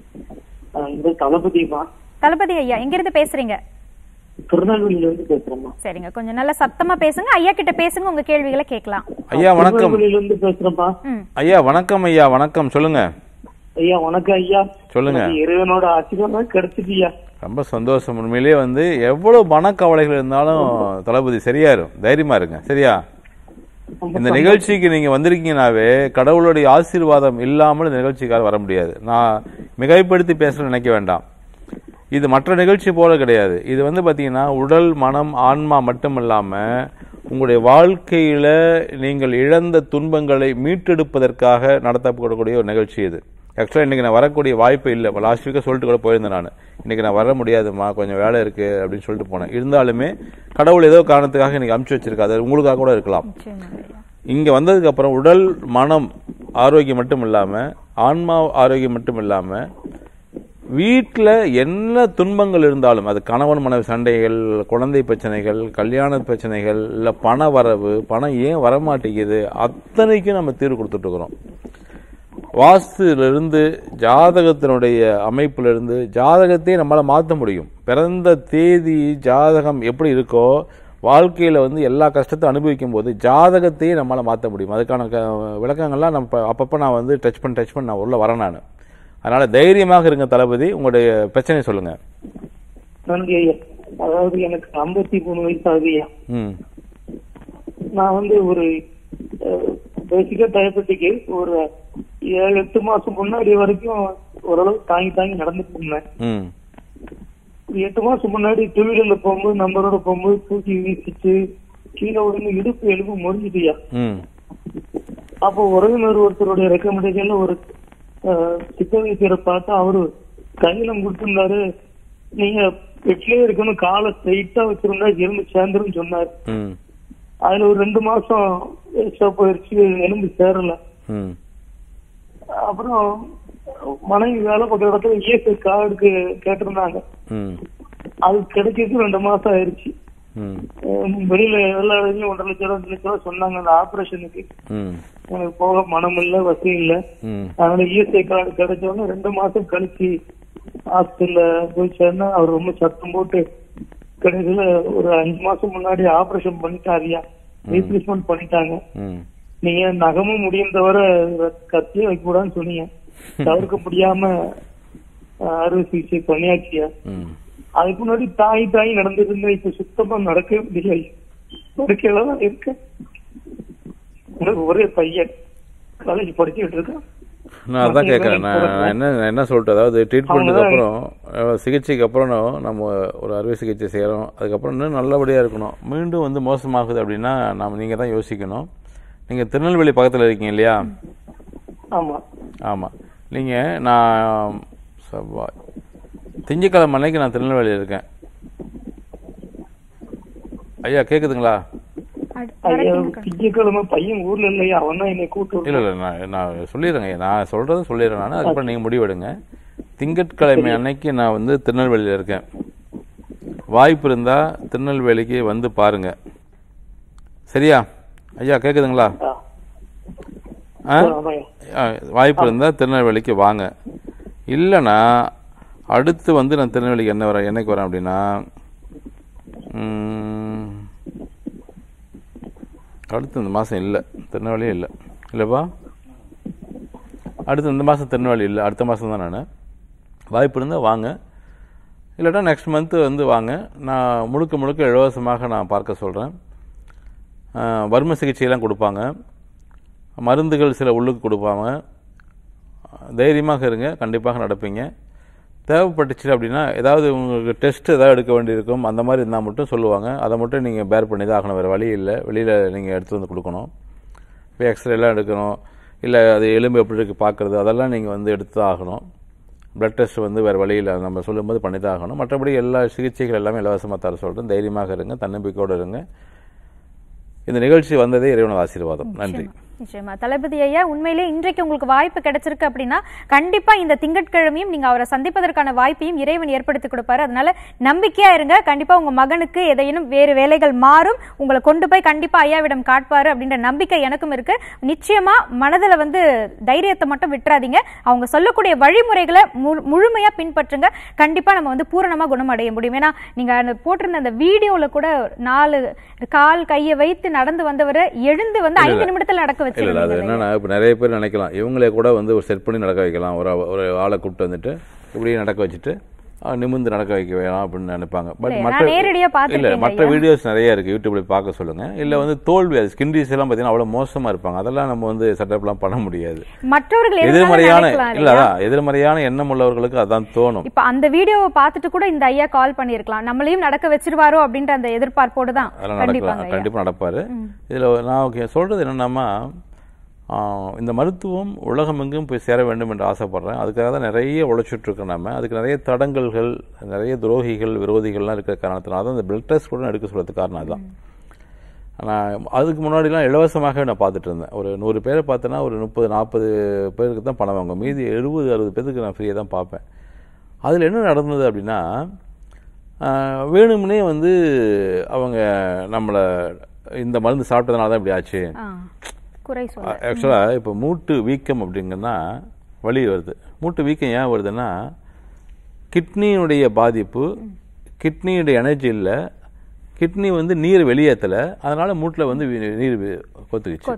தளபதிமா. தளபதி ஐயா, எங்க இருந்து பேசுறீங்க? திருநெல்வேலியில இருந்து பேசுறேன். சரிங்க, கொஞ்சம் நல்லா சத்தமா பேசுங்க. ஐயா கிட்ட பேசுங்க, உங்க கேள்விகளை கேட்கலாம். ஐயா வணக்கம். திருநெல்வேலியில இருந்து பேசுறேன்ப்பா. ஐயா வணக்கம். ஐயா வணக்கம், சொல்லுங்க. ஐயா வணக்கம் ஐயா. சொல்லுங்க. இறைவனோட ஆசீர்வாதம் கிடைச்சிட்டியா? ரொம்ப சந்தோஷம். உண்மையிலேயே வந்து எவ்வளவு மனக்கவலைகள் இருந்தாலும் தளபதி சரியாயிரும். தைரியமா இருங்க. சரியா? இந்த நிகழ்ச்சிக்கு நீங்க வந்திருக்கீங்கன்னாவே கடவுளுடைய ஆசீர்வாதம் இல்லாமல் இந்த நிகழ்ச்சிக்காக வர முடியாது. நான் மிகைப்படுத்தி பேச நினைக்க வேண்டாம். இது மற்ற நிகழ்ச்சி போல கிடையாது. இது வந்து பாத்தீங்கன்னா உடல், மனம், ஆன்மா மட்டும் இல்லாம உங்களுடைய வாழ்க்கையில நீங்கள் இழந்த துன்பங்களை மீட்டெடுப்பதற்காக நடத்தப்படக்கூடிய ஒரு நிகழ்ச்சி இது. ஆக்சுவலா இன்னைக்கு நான் வரக்கூடிய வாய்ப்பு இல்லை. லாஸ்ட் வீக்கா சொல்லிட்டு கூட போயிருந்தேன். நான் இன்னைக்கு நான் வர முடியாதுமா, கொஞ்சம் வேலை இருக்கு அப்படின்னு சொல்லிட்டு போனேன். இருந்தாலுமே கடவுள் ஏதோ காரணத்துக்காக இன்னைக்கு அனுப்பிச்சு வச்சிருக்காது. உங்களுக்காக கூட இருக்கலாம். இங்க வந்ததுக்கு அப்புறம் உடல், மனம் ஆரோக்கியம் மட்டும் இல்லாம, ஆன்மா ஆரோக்கியம் மட்டும் இல்லாம, வீட்டில் என்ன துன்பங்கள் இருந்தாலும், அது கணவன் மனைவி சண்டைகள், குழந்தை பிரச்சனைகள், கல்யாண பிரச்சனைகள், இல்லை பண வரவு, பணம் ஏன் வரமாட்டேங்குது, அத்தனைக்கும் நம்ம தீர்வு கொடுத்துட்டு இருக்கிறோம். வாஸ்துலேருந்து, ஜாதகத்தினுடைய அமைப்பிலிருந்து, ஜாதகத்தையே நம்மளால் மாற்ற முடியும். பிறந்த தேதி ஜாதகம் எப்படி இருக்கோ, வாழ்க்கையில் வந்து எல்லா கஷ்டத்தையும் அனுபவிக்கும் போது ஜாதகத்தையே நம்மளால் மாற்ற முடியும். அதுக்கான விளக்கங்கள்லாம் நம்ம அப்பப்போ நான் வந்து டச் பண்ணி டச் பண்ணி நான் உள்ள வரேன் நான். அதனால தைரியமாக இருங்க தளபதி. உங்களுடைய பிரச்சனை சொல்லுங்க. அதாவது எனக்கு ஐம்பத்தி மூணு வயசு ஆகுதுயா. நான் வந்து ஒரு பேசிக்கா டயபெட்டிக்கு ஒரு ஏழு எட்டு மாசம் முன்னாடி வரைக்கும் ஓரளவு தாங்கி தாங்கி நடந்துட்டு இருந்தேன். எட்டு மாசம் முன்னாடி டூ வீலர்ல போகும்போது நம்பரோட போகும்போது தூக்கி வீசிட்டு கீழே உடனே இடுப்பு எலும்பு முறிஞ்சிட்டியா. அப்போ உறவினர் ஒருத்தருடைய ரெக்கமெண்டேஷன்ல ஒரு சித்த வைத்தியரை பார்த்தா அவரு கையிலம் கொடுத்திருந்தாரு. நீங்க பெட்லயே இருக்கணும், காலை ஸ்ட்ரைட்டா வச்சிருந்தா எலும்பு சேர்ந்துரும் சொன்னாரு. அதுல ஒரு ரெண்டு மாசம் போயிருச்சு, எலும்பு சேரல. அப்புறம் மனைவி வேலை பார்க்குற இடத்துல இஎஸ்ஐ கார்டுக்கு கேட்டிருந்தாங்க. அது கிடைக்கிறதுக்கு ரெண்டு மாசம் ஆயிடுச்சு. வெளியில எல்லா இடத்துலயும் ஒன்றரை லட்சம் ரெண்டு லட்சம் ரூபாய் சொன்னாங்க அந்த ஆபரேஷனுக்கு. எனக்கு போக மனம் இல்ல, வசதி இல்ல. அதனால இஎஸ்ஐ கார்டு கிடைச்சோன்னு ரெண்டு மாசம் கழிச்சு ஹாஸ்பிட்டல்ல போய் சேர்ந்தா அவர் ரொம்ப சத்தம் போட்டு கடைசியில ஒரு அஞ்சு மாசம் முன்னாடி ஆபரேஷன் பண்ணிட்டாரியா, ரீப்ளேஸ்மெண்ட் பண்ணிட்டாங்க. நீங்க நகமும் முடியும் தவிர கத்தியே வைக்க கூடாதுன்னு சொன்னீங்க. தவிர்க்க முடியாம அறுவை சிகிச்சை பண்ணியாச்சியா. அதுக்கு முன்னாடி தாய் தாய் நடந்துட்டு இருந்த இப்ப சுத்தமா நடக்கவே முடியல. படுக்கையிலதான் இருக்க. எனக்கு ஒரே பையன் காலேஜ் படிச்சுட்டு இருக்கேன். நான் அதான் கேட்கறேன். நான் என்ன என்ன சொல்லிட்டு, அதாவது ட்ரீட்மெண்ட்டுக்கு அப்புறம், சிகிச்சைக்கு அப்புறம் நம்ம ஒரு அறுவை சிகிச்சை செய்யறோம், அதுக்கப்புறம் இன்னும் நல்லபடியா இருக்கணும். மீண்டும் வந்து மோசமாகுது அப்படின்னா நாம நீங்க தான் யோசிக்கணும். நீங்க திருநெல்வேலி பக்கத்துல இருக்கீங்க இல்லையா? ஆமா ஆமா. நீங்க நான் திங்கட்கிழமை அன்னைக்கு நான் திருநெல்வேலியில் இருக்கேன். ஐயா கேக்குதுங்களா? திங்கட்கிழமை பையன் ஊர்ல இல்லையா, அவன் தான் என்னை கூட்டு. இல்ல இல்ல நான் நான் சொல்லிடுறேங்க, நான் சொல்றதை சொல்லிடுறேன் நான். அதுக்கப்புறம் நீங்க முடிவெடுங்க. திங்கட்கிழமை அன்னைக்கு நான் வந்து திருநெல்வேலியில் இருக்கேன். வாய்ப்பு இருந்தா திருநெல்வேலிக்கு வந்து பாருங்க. சரியா ஐயா? கேக்குதுங்களா? வாய்ப்பு இருந்தா திருநெல்வேலிக்கு வாங்க. இல்லைன்னா அடுத்து வந்து நான் திருநெல்வேலிக்கு என்ன வரேன், என்னைக்கு வரேன் அப்படின்னா அடுத்து இந்த மாதம் இல்லை, திருநெல்வேலியே இல்லை இல்லைப்பா. அடுத்து இந்த மாதம் திருநெல்வேலி இல்லை, அடுத்த மாதம் தான். நான் வாய்ப்பு இருந்தால் வாங்க, இல்லாட்டா நெக்ஸ்ட் மந்த்து வந்து வாங்க. நான் முழுக்க முழுக்க இலவசமாக நான் பார்க்க சொல்கிறேன். வர்ம சிகிச்சையெல்லாம் கொடுப்பாங்க, மருந்துகள் சில உள்ளுக்கு கொடுப்பாங்க. தைரியமாக இருங்க, கண்டிப்பாக நடப்பீங்க. தேவைப்பட்டுச்சு அப்படின்னா ஏதாவது உங்களுக்கு டெஸ்ட் ஏதாவது எடுக்க வேண்டியிருக்கும், அந்த மாதிரி இருந்தால் மட்டும் சொல்லுவாங்க. அதை மட்டும் நீங்கள் பேர் பண்ணி தான் ஆகணும், வேறு வழி இல்லை. வெளியில் நீங்கள் எடுத்து வந்து கொடுக்கணும். இப்போ எக்ஸ்ரேலாம் எடுக்கணும், இல்லை அது எலும்பு எப்படி இருக்குது பார்க்குறது, அதெல்லாம் நீங்கள் வந்து எடுத்து தான் ஆகணும். பிளட் டெஸ்ட் வந்து வேறு வழியில் நம்ம சொல்லும்போது பண்ணி தான் ஆகணும். மற்றபடி எல்லா சிகிச்சைகள் எல்லாமே இலவசமாக தர சொல்கிறேன். தைரியமாக இருங்க, தன்னம்பிக்கையோடு இருங்க. இந்த நிகழ்ச்சி வந்ததே இறைவனோட ஆசீர்வாதம். நன்றி. நிச்சயமா தளபதி ஐயா, உண்மையிலே இன்றைக்கு உங்களுக்கு வாய்ப்பு கிடைச்சிருக்கு அப்படின்னா கண்டிப்பா இந்த திங்கட்கிழமையும் நீங்க அவரை சந்திப்பதற்கான வாய்ப்பையும் இறைவன் ஏற்படுத்தி கொடுப்பாரு. அதனால நம்பிக்கையா இருங்க. கண்டிப்பா உங்க மகனுக்கு எதையும் வேறு வேலைகள் மாறும், உங்களை கொண்டு போய் கண்டிப்பா ஐயாவிடம் காட்பாரு அப்படின்ற நம்பிக்கை எனக்கும் இருக்கு. நிச்சயமா மனதில் வந்து தைரியத்தை மட்டும் விட்டுறாதீங்க. அவங்க சொல்லக்கூடிய வழிமுறைகளை முழுமையா பின்பற்றுங்க. கண்டிப்பா நம்ம வந்து பூரணமா குணமடைய முடியும். ஏன்னா நீங்க போட்டிருந்த அந்த வீடியோல கூட நாலு கால் கையை வைத்து நடந்து வந்தவரை எழுந்து வந்து ஐந்து நிமிடத்தில் நடக்க இல்லை. அது என்னன்னா இப்போ நிறைய பேர் நினைக்கலாம், இவங்களே கூட வந்து ஒரு செட் பண்ணி நடக்க வைக்கலாம். ஒரு ஒரு ஆளை கூப்பிட்டு வந்துட்டு இப்படியே நடக்க வச்சுட்டு நிமிர்ந்து நடக்க வைக்க வேணாம் அப்படின்னு நினைப்பாங்க. பட் மற்ற இல்லை மற்ற வீடியோஸ் நிறைய இருக்கு, யூடியூப்ல பார்க்க சொல்லுங்க. இல்லை வந்து தோல்வி, அது ஸ்கின் டிசீஸ் எல்லாம் பார்த்தீங்கன்னா அவ்வளோ மோசமா இருப்பாங்க. அதெல்லாம் நம்ம வந்து செட்டப்லாம் பண்ண முடியாது. மற்றவர்கள் எதிர்மறையான இல்லை, அதான் எதிர்மறையான எண்ணம் உள்ளவர்களுக்கு அதான் தோணும். இப்போ அந்த வீடியோவை பார்த்துட்டு கூட இந்த ஐயா கால் பண்ணியிருக்கலாம், நம்மளையும் நடக்க வச்சிருவாரோ அப்படின்ற அந்த எதிர்பார்ப்போடு தான். அதெல்லாம் நடக்கலாம், கண்டிப்பாக நடப்பாரு. இதில் நான் சொல்றது என்னன்னா, இந்த மருத்துவம் உலகமெங்கும் போய் சேர வேண்டும் என்று ஆசைப்படுறேன். அதுக்காக தான் நிறைய உழைச்சிட்டு இருக்கோம். நம்ம அதுக்கு நிறைய தடங்கல்கள், நிறைய துரோகிகள், விரோதிகள்லாம் இருக்கிற காரணத்தினால தான் இந்த பிளட் டெஸ்ட் கூட எடுக்க சொல்றதுக்கு காரணம் அதுதான். ஆனால் அதுக்கு முன்னாடிலாம் இலவசமாக நான் பார்த்துட்டு இருந்தேன். ஒரு நூறு பேரை பார்த்தேன்னா ஒரு முப்பது நாற்பது பேருக்கு தான் பணம் வாங்க, மீதி எழுபது அறுபது பேருக்கு நான் ஃப்ரீயாக தான் பார்ப்பேன். அதில் என்ன நடந்தது அப்படின்னா, வேணும்னே வந்து அவங்க நம்மளை இந்த மருந்து சாப்பிட்டதுனால தான் இப்படி ஆச்சு. ஆக்சுவலாக இப்போ மூட்டு வீக்கம் அப்படிங்கன்னா வலி வருது. மூட்டு வீக்கம் ஏன் வருதுன்னா, கிட்னியுடைய பாதிப்பு, கிட்னியுடைய எனர்ஜி இல்லை, கிட்னி வந்து நீர் வெளியேற்றலை, அதனால மூட்டில் வந்து நீர் கொத்துக்குச்சு.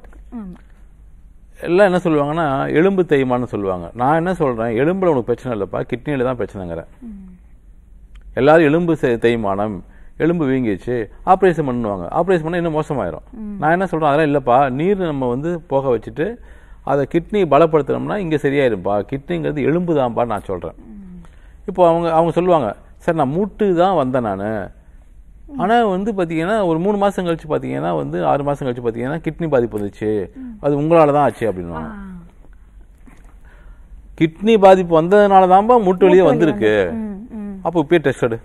எல்லாம் என்ன சொல்லுவாங்கன்னா எலும்பு தேய்மான்னு சொல்லுவாங்க. நான் என்ன சொல்கிறேன், எலும்பில் உனக்கு பிரச்சனை இல்லைப்பா, கிட்னியில் தான் பிரச்சனைங்கிறேன். எல்லாரும் எலும்பு தேய்மானம், எலும்பு வீங்கிச்சு, ஆப்ரேஷன் பண்ணுவாங்க. ஆப்ரேஷன் பண்ணால் இன்னும் மோசமாயிரும். நான் என்ன சொல்கிறேன், அதெல்லாம் இல்லைப்பா, நீர் நம்ம வந்து போக வச்சுட்டு அதை கிட்னி பலப்படுத்துனோம்னா இங்கே சரியாயிருப்பா, கிட்னிங்கிறது எலும்பு தான்ப்பா நான் சொல்கிறேன். இப்போ அவங்க அவங்க சொல்லுவாங்க, சார் நான் மூட்டு தான் வந்தேன் நான், ஆனால் வந்து பார்த்தீங்கன்னா ஒரு மூணு மாதம் கழிச்சு பார்த்தீங்கன்னா வந்து ஆறு மாதம் கழிச்சு பார்த்தீங்கன்னா கிட்னி பாதிப்பு வந்துச்சு, அது உங்களால் தான் ஆச்சு அப்படின்வாங்க. கிட்னி பாதிப்பு வந்ததுனால தான்ப்பா மூட்டு வலியே வந்திருக்கு. அப்போ இப்பயே டெஸ்ட் எடு,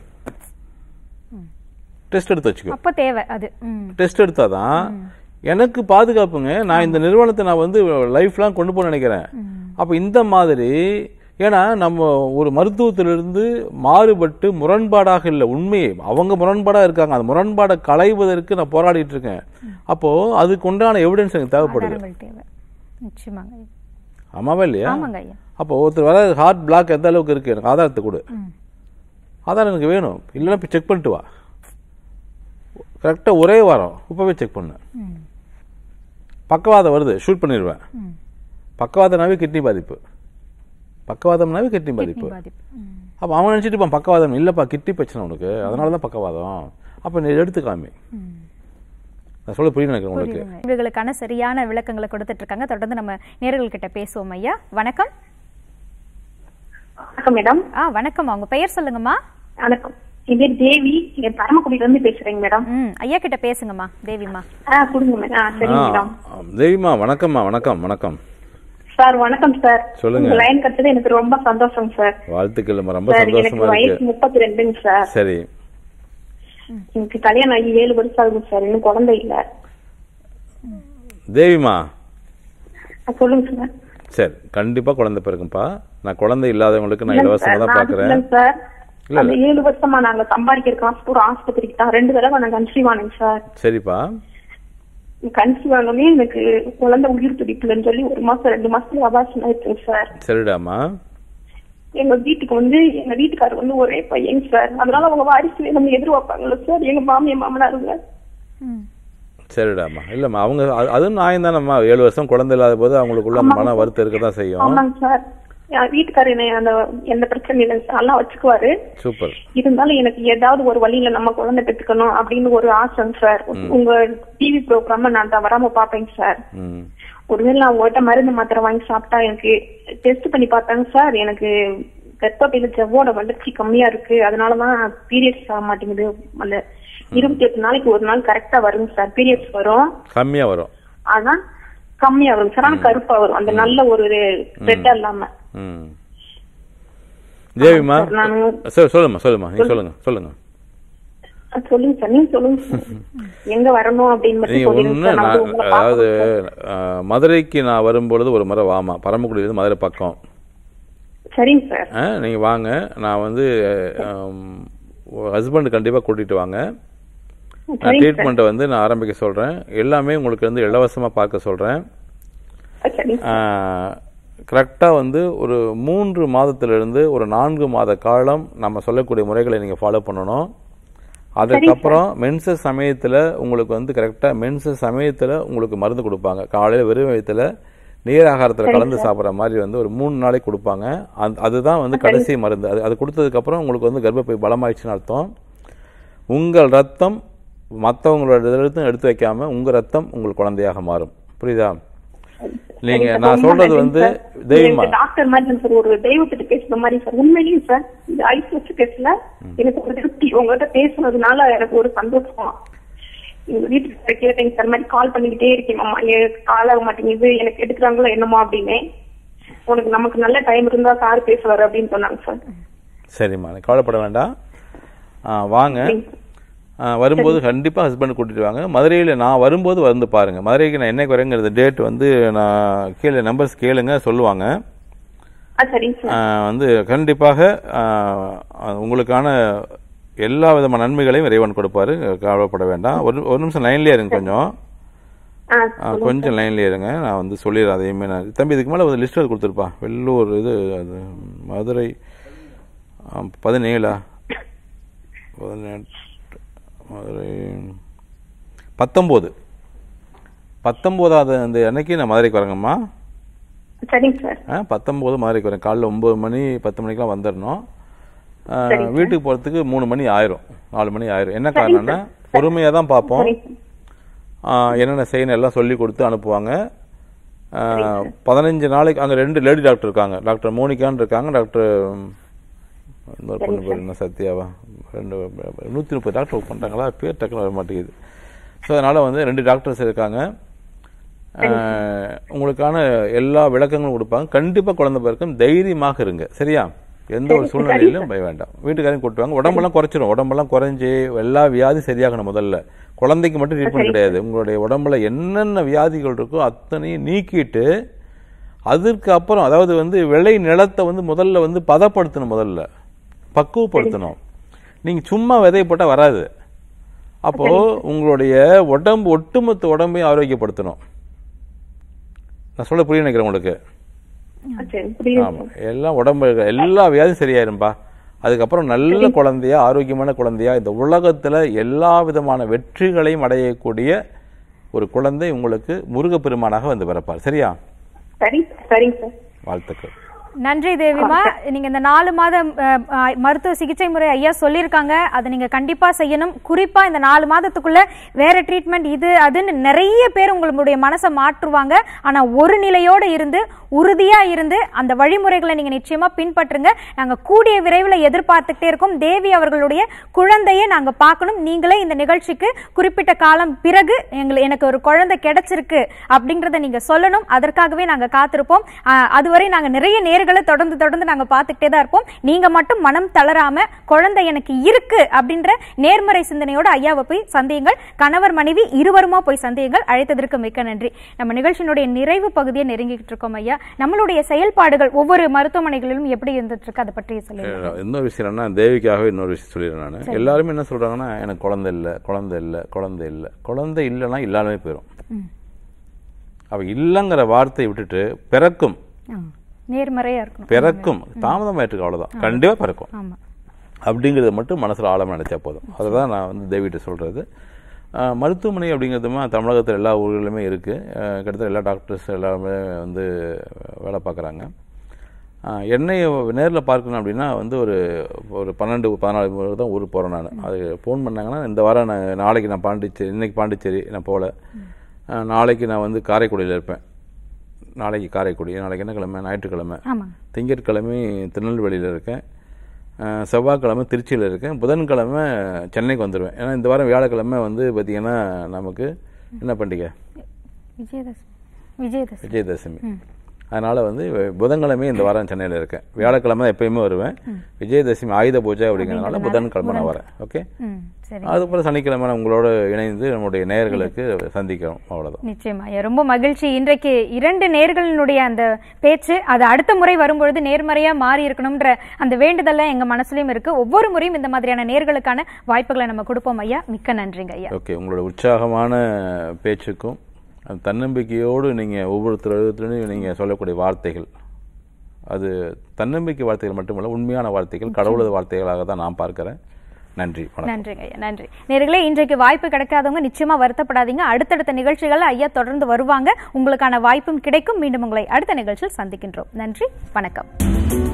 டெஸ்ட் எடுத்து வச்சுக்கோ. அப்ப தேவை அது. டெஸ்ட் எடுத்தாதான் எனக்கு பாதுகாப்புங்க. நான் இந்த நிறுவனத்தை நான் வந்து லைஃப் லாங் கொண்டு போக நினைக்கிறேன். அப்ப இந்த மாதிரி, ஏன்னா நம்ம ஒரு மருத்துவத்திலிருந்து மாறுபட்டு முரண்பாடாக இல்லை, உண்மையே அவங்க முரண்பாடா இருக்காங்க, அந்த முரண்பாடை களைவதற்கு நான் போராடிட்டு இருக்கேன். அப்போ அதுக்கு உண்டான எவிடன்ஸ் எனக்கு தேவைப்படுது. ஆமாவா இல்லையா? அப்போ ஒருத்தர் வர ஹார்ட் பிளாக் எந்த அளவுக்கு இருக்கு, எனக்கு ஆதாரத்தை கொடு, ஆதாரம் எனக்கு வேணும். இல்லைன்னா இப்போ செக் பண்ணிட்டு வா, கரெக்டாக ஒரே வாரம் இப்போவே செக் பண்ணு. பக்கவாதம் வருது, ஷூட் பண்ணிடுவேன். பக்கவாதம்னாவே கிட்னி பாதிப்பு, பக்கவாதம்னாவே கிட்னி பாதிப்பு. அப்போ அவன் நினச்சிட்டு இருப்பான் பக்கவாதம் இல்லைப்பா, கிட்னி பிரச்சனை உனக்கு, அதனால தான் பக்கவாதம். அப்போ நீ எடுத்து காமி. நான் சொல்ல புரியும் நினைக்கிறேன் உங்களுக்கு. இவர்களுக்கான சரியான விளக்கங்களை கொடுத்துட்டு இருக்காங்க. தொடர்ந்து நம்ம நேயர்கள் கிட்ட பேசுவோம். ஐயா வணக்கம். வணக்கம் மேடம். ஆ வணக்கம், உங்க பெயர் சொல்லுங்கம்மா. வணக்கம், என் பேர் தேவி, பரமக்குடியில இருந்து பேசுறேங்க மேடம். ஐயா கிட்ட பேசுங்கம்மா. தேவிமா கொடுங்க மேடம். சரி மேடம். தேவிமா வணக்கம்மா. வணக்கம் வணக்கம் சார். வணக்கம் சார். சொல்லுங்க. லைன் கட்டது எனக்கு ரொம்ப சந்தோஷம் சார். வாழ்த்துக்கள், ரொம்ப சந்தோஷமா இருக்கு. வயசு முப்பத்தி ரெண்டுங்க சார். சரி. எனக்கு கல்யாணம் ஆகி ஏழு வருஷம் ஆகுது சார், இன்னும் குழந்தை இல்ல. தேவிமா சொல்லுங்க சார். சரி, கண்டிப்பா குழந்தை பிறகும்பா. நான் குழந்தை இல்லாதவங்களுக்கு நான் இலவசமா தான் பாக்குறேன் சார். அந்த ஏழு வருஷமா நாங்க சம்பாதிக்கிற காசு பூரா ஆஸ்பத்திரிக்கு தான். ரெண்டு தடவை நான் கன்சீவ் ஆனேங்க சார். சரிப்பா. கன்சீவ் ஆனோடனே எனக்கு குழந்தை உயிர் துடிப்புலன்னு சொல்லி ஒரு மாசம் ரெண்டு மாசத்துல அபார்ஷன் ஆயிடுச்சுங்க சார். சரிடாமா. எங்க வீட்டுக்கு வந்து எங்க வீட்டுக்காரர் வந்து ஒரே பையங்க சார், அதனால அவங்க வாரிசு நம்ம எதிர்பார்ப்பாங்கல்ல சார், எங்க மாமியா மாமனாருங்க. சரிடாம்மா. இல்லம்மா அவங்க அதுவும் நியாயம் தானம்மா. ஏழு வருஷம் குழந்தை இல்லாத போது அவங்களுக்குள்ள அந்த மன வருத்தம் இருக்கதான் செய்யும். ஆமாங்க சார். வீட்டுக்காரர் அந்த எந்த பிரச்சனையும் இல்லை சார், நல்லா வச்சுக்குவாரு. சூப்பர். இருந்தாலும் எனக்கு ஏதாவது ஒரு வழியில நம்ம குழந்தை பெற்றுக்கணும் அப்படின்னு ஒரு ஆசைங்க சார். உங்க டிவி ப்ரோக்ராம நான் வராம பாப்பேங்க சார். ஒருவேளை நான் உங்ககிட்ட மருந்து மாத்திரை வாங்கி சாப்பிட்டா எனக்கு டெஸ்ட் பண்ணி பார்த்தாங்க சார், எனக்கு கர்ப்பப்பையில ஜவ்வோட வளர்ச்சி கம்மியா இருக்கு, அதனாலதான் பீரியட்ஸ் ஆக மாட்டேங்குது. அந்த இருபத்தி எட்டு நாளைக்கு ஒரு நாள் கரெக்டா வருங்க சார், பீரியட்ஸ் வரும், கம்மியா வரும், ஆனா கம்மியா வரும் சார், ஆனா கருப்பா வரும், அந்த நல்ல ஒரு ரெட்டா இல்லாம. தேவிமா சொல்லுமா சொல்லுமா நீங்க சொல்லுங்க சொல்லுங்க சொல்லுங்க சார், நீங்க சொல்லுங்க சார் எங்க வரணும் அப்படின்னு. அதாவது மதுரைக்கு நான் வரும்பொழுது ஒரு முறை வாமா, பரமக்குடியிலிருந்து மதுரை பக்கம். சரிங்க சார். நீங்க வாங்க, நான் வந்து ஹஸ்பண்ட் கண்டிப்பா கூட்டிட்டு வாங்க. நான் ட்ரீட்மெண்ட்டை வந்து நான் ஆரம்பிக்க சொல்றேன். எல்லாமே உங்களுக்கு வந்து இலவசமா பார்க்க சொல்றேன். கரெக்டா வந்து ஒரு மூன்று மாதத்திலிருந்து ஒரு நான்கு மாத காலம் நம்ம சொல்லக்கூடிய முறைகளை நீங்க ஃபாலோ பண்ணணும். அதுக்கப்புறம் மென்சஸ் சமயத்துல உங்களுக்கு வந்து கரெக்டா மென்சஸ் சமயத்துல உங்களுக்கு மருந்து கொடுப்பாங்க. காலையில வெறும் வயிற்றுல நீர் ஆகாரத்துல கலந்து சாப்பிட்ற மாதிரி வந்து ஒரு மூணு நாளைக்கு கொடுப்பாங்க. அதுதான் வந்து கடைசி மருந்து. அது அது கொடுத்ததுக்கு அப்புறம் உங்களுக்கு வந்து கர்ப்பப்பை பலமாயிடுச்சுன்னு அர்த்தம். உங்கள் ரத்தம் மற்றவங்களோட இடத்துல எடுத்து வைக்காம உங்க ரத்தம் உங்கள் குழந்தையாக மாறும். புரியுதா? நீங்க நான் சொல்றது வந்து தெய்வமா டாக்டர் மாதிரி சார், ஒரு தெய்வத்திட்ட பேசுற மாதிரி சார். உண்மையிலேயும் சார் இந்த ஐசிஎஸ் கேஸ்ல எனக்கு ஒரு திருப்தி, உங்ககிட்ட பேசுனதுனால எனக்கு ஒரு சந்தோஷம். எங்க வீட்டுக்கு கேட்டேங்க சார், மாதிரி கால் பண்ணிக்கிட்டே இருக்கேன், அம்மா கால் ஆக மாட்டேங்குது, எனக்கு எடுக்கிறாங்களோ என்னமோ அப்படின்னு. உனக்கு நமக்கு நல்ல டைம் இருந்தா சார் பேசுவாரு அப்படின்னு சொன்னாங்க சார். சரிம்மா, கவலைப்பட வேண்டாம், வாங்க. வரும்போது கண்டிப்பா ஹஸ்பண்ட் கூட்டிட்டு வாங்க. மதுரையில நான் வரும்போது வந்து பாருங்க. மதுரைக்கு நான் என்னைக்கு வரேங்கிறது டேட் வந்து நான் கீழே நம்பர்ஸ் கேளுங்க, சொல்லுவாங்க. வந்து கண்டிப்பாக உங்களுக்கான எல்லா விதமான நன்மைகளையும் இறைவன் கொடுப்பாரு, கவலைப்பட வேண்டாம். ஒரு ஒரு நிமிஷம் லைன்லயே இருங்க, கொஞ்சம் கொஞ்சம் லைன்லயே இருங்க, நான் வந்து சொல்லிடுறேன். அதையுமே நான் தம்பி இதுக்கு மேலே லிஸ்ட் கொடுத்துருப்பா. வெள்ளூர் இது அது மதுரை பதினேழா பதினெட்டு மதுரை பத்தொன்பது பத்தொன்பதாவது அந்த அன்னைக்கு நான் மதுரைக்கு வரேங்கம்மா. பத்தொன்பது மதுரைக்கு வரேன். காலைல ஒன்பது மணி பத்து மணிக்கெல்லாம் வந்துடணும். வீட்டுக்கு போறதுக்கு மூணு மணி ஆயிரும், நாலு மணி ஆயிரும். என்ன காரணம்னா பொறுமையா தான் பார்ப்போம், என்னென்ன செய்யணும் எல்லாம் சொல்லி கொடுத்து அனுப்புவாங்க. பதினஞ்சு நாளைக்கு அங்கே ரெண்டு லேடி டாக்டர் இருக்காங்க. டாக்டர் மோனிகான்னு இருக்காங்க, டாக்டர் இன்னொரு பொண்ணு பேர் என்ன சத்யாவா, ரெண்டு நூற்றி முப்பது டாக்டர் ஒர்க் பண்ணுறாங்களா, பேர் டக்குன்னு வர மாட்டேங்குது. ஸோ அதனால் வந்து ரெண்டு டாக்டர்ஸ் இருக்காங்க. உங்களுக்கான எல்லா விளக்கங்களும் கொடுப்பாங்க. கண்டிப்பாக குழந்தை பிறக்கும், தைரியமாக இருங்க, சரியா? எந்த ஒரு சூழ்நிலையிலும் பய வேண்டாம். வீட்டுக்காரையும் கூட்டுவாங்க. உடம்பெல்லாம் குறைச்சிடும், உடம்பெல்லாம் குறைஞ்சி எல்லா வியாதி சரியாகணும். முதல்ல குழந்தைக்கு மட்டும் ட்ரீட்மெண்ட் கிடையாது, உங்களுடைய உடம்புல என்னென்ன வியாதிகள் இருக்கோ அத்தனையும் நீக்கிட்டு அதற்கு அப்புறம் அதாவது வந்து விளை நிலத்தை வந்து முதல்ல வந்து பதப்படுத்தணும், முதல்ல பக்குவப்படுத்தணும். நீங்க சும்மா விதை போட்டா வராது. அப்போ உங்களுடைய உடம்பு ஒட்டுமொத்த உடம்பையும் ஆரோக்கியப்படுத்தணும். நான் சொல்ல புரிய நினைக்கிறேன் உங்களுக்கு. ஆமா, எல்லாம் உடம்பு எல்லா வியாதியும் சரியாயிரும்பா. அதுக்கப்புறம் நல்ல குழந்தையா, ஆரோக்கியமான குழந்தையா, இந்த உலகத்துல எல்லா விதமான வெற்றிகளையும் அடையக்கூடிய ஒரு குழந்தை உங்களுக்கு முருகப்பெருமானாக வந்து பிறப்பார், சரியா? வாழ்த்துக்கள். நன்றி தேவிமா. நீங்க இந்த நாலு மாதம் மருத்துவ சிகிச்சை முறை ஐயா சொல்லியிருக்காங்க, அதை நீங்க கண்டிப்பா செய்யணும். குறிப்பா இந்த நாலு மாதத்துக்குள்ள வேற ட்ரீட்மெண்ட் இது அதுன்னு நிறைய பேர் உங்களுடைய மனசை மாற்றுவாங்க. ஆனா ஒரு நிலையோடு இருந்து உறுதியா இருந்து அந்த வழிமுறைகளை நீங்க நிச்சயமா பின்பற்றுங்க. நாங்க கூடிய விரைவில் எதிர்பார்த்துட்டே இருக்கோம். தேவி அவர்களுடைய குழந்தையை நாங்க பார்க்கணும். நீங்களே இந்த நிகழ்ச்சிக்கு குறிப்பிட்ட காலம் பிறகு எங்களுக்கு எனக்கு ஒரு குழந்தை கிடைச்சிருக்கு அப்படிங்கறத நீங்க சொல்லணும். அதற்காகவே நாங்க காத்திருப்போம். அதுவரை நாங்க நிறைய நேரங்களை தொடர்ந்து தொடர்ந்து நாங்க பார்த்துக்கிட்டே தான் இருப்போம். நீங்க மட்டும் மனம் தளராம குழந்தை எனக்கு இருக்கு அப்படின்ற நேர்மறை சிந்தனையோட ஐயாவை போய் சந்தியுங்கள். கணவர் மனைவி இருவருமா போய் சந்தியுங்கள். அழைத்ததற்கு மிக்க நன்றி. நம்ம நிகழ்ச்சியினுடைய நிறைவு பகுதியை நெருங்கிட்டு இருக்கோம் ஐயா. நம்மளுடைய செயல்பாடுகள் ஒவ்வொரு மருத்துவமனைகளிலும் எப்படி இருந்துட்டு இருக்கு, அதை பற்றி சொல்லுங்க. இன்னொரு விஷயம்னா தேவிக்காக இன்னொரு விஷயம் சொல்லிடுறேன் நான். எல்லாருமே என்ன சொல்றாங்கன்னா, எனக்கு குழந்தை இல்லை குழந்தை இல்லை குழந்தை இல்லை குழந்தை இல்லைன்னா இல்லாமே போயிடும். அவ இல்லைங்கிற வார்த்தையை விட்டுட்டு பிறக்கும், நேர்மறையா இருக்கும், பிறக்கும், தாமதமாயிட்டு அவ்வளவுதான், கண்டிப்பா பிறக்கும் அப்படிங்கறத மட்டும் மனசுல ஆழமா நினைச்சா போதும். அதுதான் நான் வந்து தேவிட்ட சொல்றது. மருத்துவமனை அப்படிங்கிறதுமா தமிழகத்தில் எல்லா ஊர்களிலுமே இருக்குது. கிட்டத்தட்ட எல்லா டாக்டர்ஸ் எல்லாருமே வந்து வேலை பார்க்குறாங்க. என்னையை நேரில் பார்க்கணும் அப்படின்னா வந்து ஒரு ஒரு பன்னெண்டு பதினாலு முறை தான் ஊருக்கு போகிறேன் நான். அது ஃபோன் பண்ணாங்கன்னா இந்த வாரம் நான் நாளைக்கு நான் பாண்டிச்சேரி, இன்றைக்கி பாண்டிச்சேரி நான் போகல, நாளைக்கு நான் வந்து காரைக்குடியில் இருப்பேன், நாளைக்கு காரைக்குடி, நாளைக்கு என்ன கிழமை, ஞாயிற்றுக்கிழமை, திங்கட்கிழமை திருநெல்வேலியில் இருக்கேன், செவ்வாய்க்கிழமை திருச்சியில் இருக்கேன், புதன்கிழமை சென்னைக்கு வந்துடுவேன். ஏன்னா இந்த வாரம் வியாழக்கிழமை வந்து பார்த்திங்கன்னா நமக்கு என்ன பண்டிகை, விஜயதசமி விஜயதசமி அதனால் வந்து புதன்கிழமை இந்த வாரம் சென்னையில் இருக்கேன். வியாழக்கிழமை எப்பயுமே வருவேன். விஜயதசமி ஆயுத பூஜை அப்படிங்கிறதுனால புதன்கிழமை நான் வரேன். ஓகே, அதுக்கப்புறம் சனிக்கிழமை உங்களோட இணைந்து நம்முடைய நேயர்களுக்கு சந்திக்கிறோம். அவ்வளோதான். நிச்சயமா, ரொம்ப மகிழ்ச்சி. இன்றைக்கு இரண்டு நேயர்களினுடைய அந்த பேச்சு அது அடுத்த முறை வரும்பொழுது நேர்மறையா மாறி இருக்கணும்ன்ற அந்த வேண்டுதல்லாம் எங்க மனசுலயும் இருக்கு. ஒவ்வொரு முறையும் இந்த மாதிரியான நேயர்களுக்கான வாய்ப்புகளை நம்ம கொடுப்போம் ஐயா. மிக்க நன்றிங்க ஐயா. ஓகே, உங்களோட உற்சாகமான பேச்சுக்கும் தன்னம்பிக்கையோடு நீங்கள் ஒவ்வொருத்தரும் நீங்கள் சொல்லக்கூடிய வார்த்தைகள், அது தன்னம்பிக்கை வார்த்தைகள் மட்டுமல்ல, உண்மையான வார்த்தைகள், கடவுளது வார்த்தைகளாக தான் நான் பார்க்கிறேன். நன்றி. நன்றி ஐயா, நன்றி. நேயர்களே, இன்றைக்கு வாய்ப்பு கிடைக்காதவங்க நிச்சயமா வருத்தப்படாதீங்க. அடுத்தடுத்த நிகழ்ச்சிகள் ஐயா தொடர்ந்து வருவாங்க, உங்களுக்கான வாய்ப்பும் கிடைக்கும். மீண்டும் உங்களை அடுத்த நிகழ்ச்சியில் சந்திக்கின்றோம். நன்றி, வணக்கம்.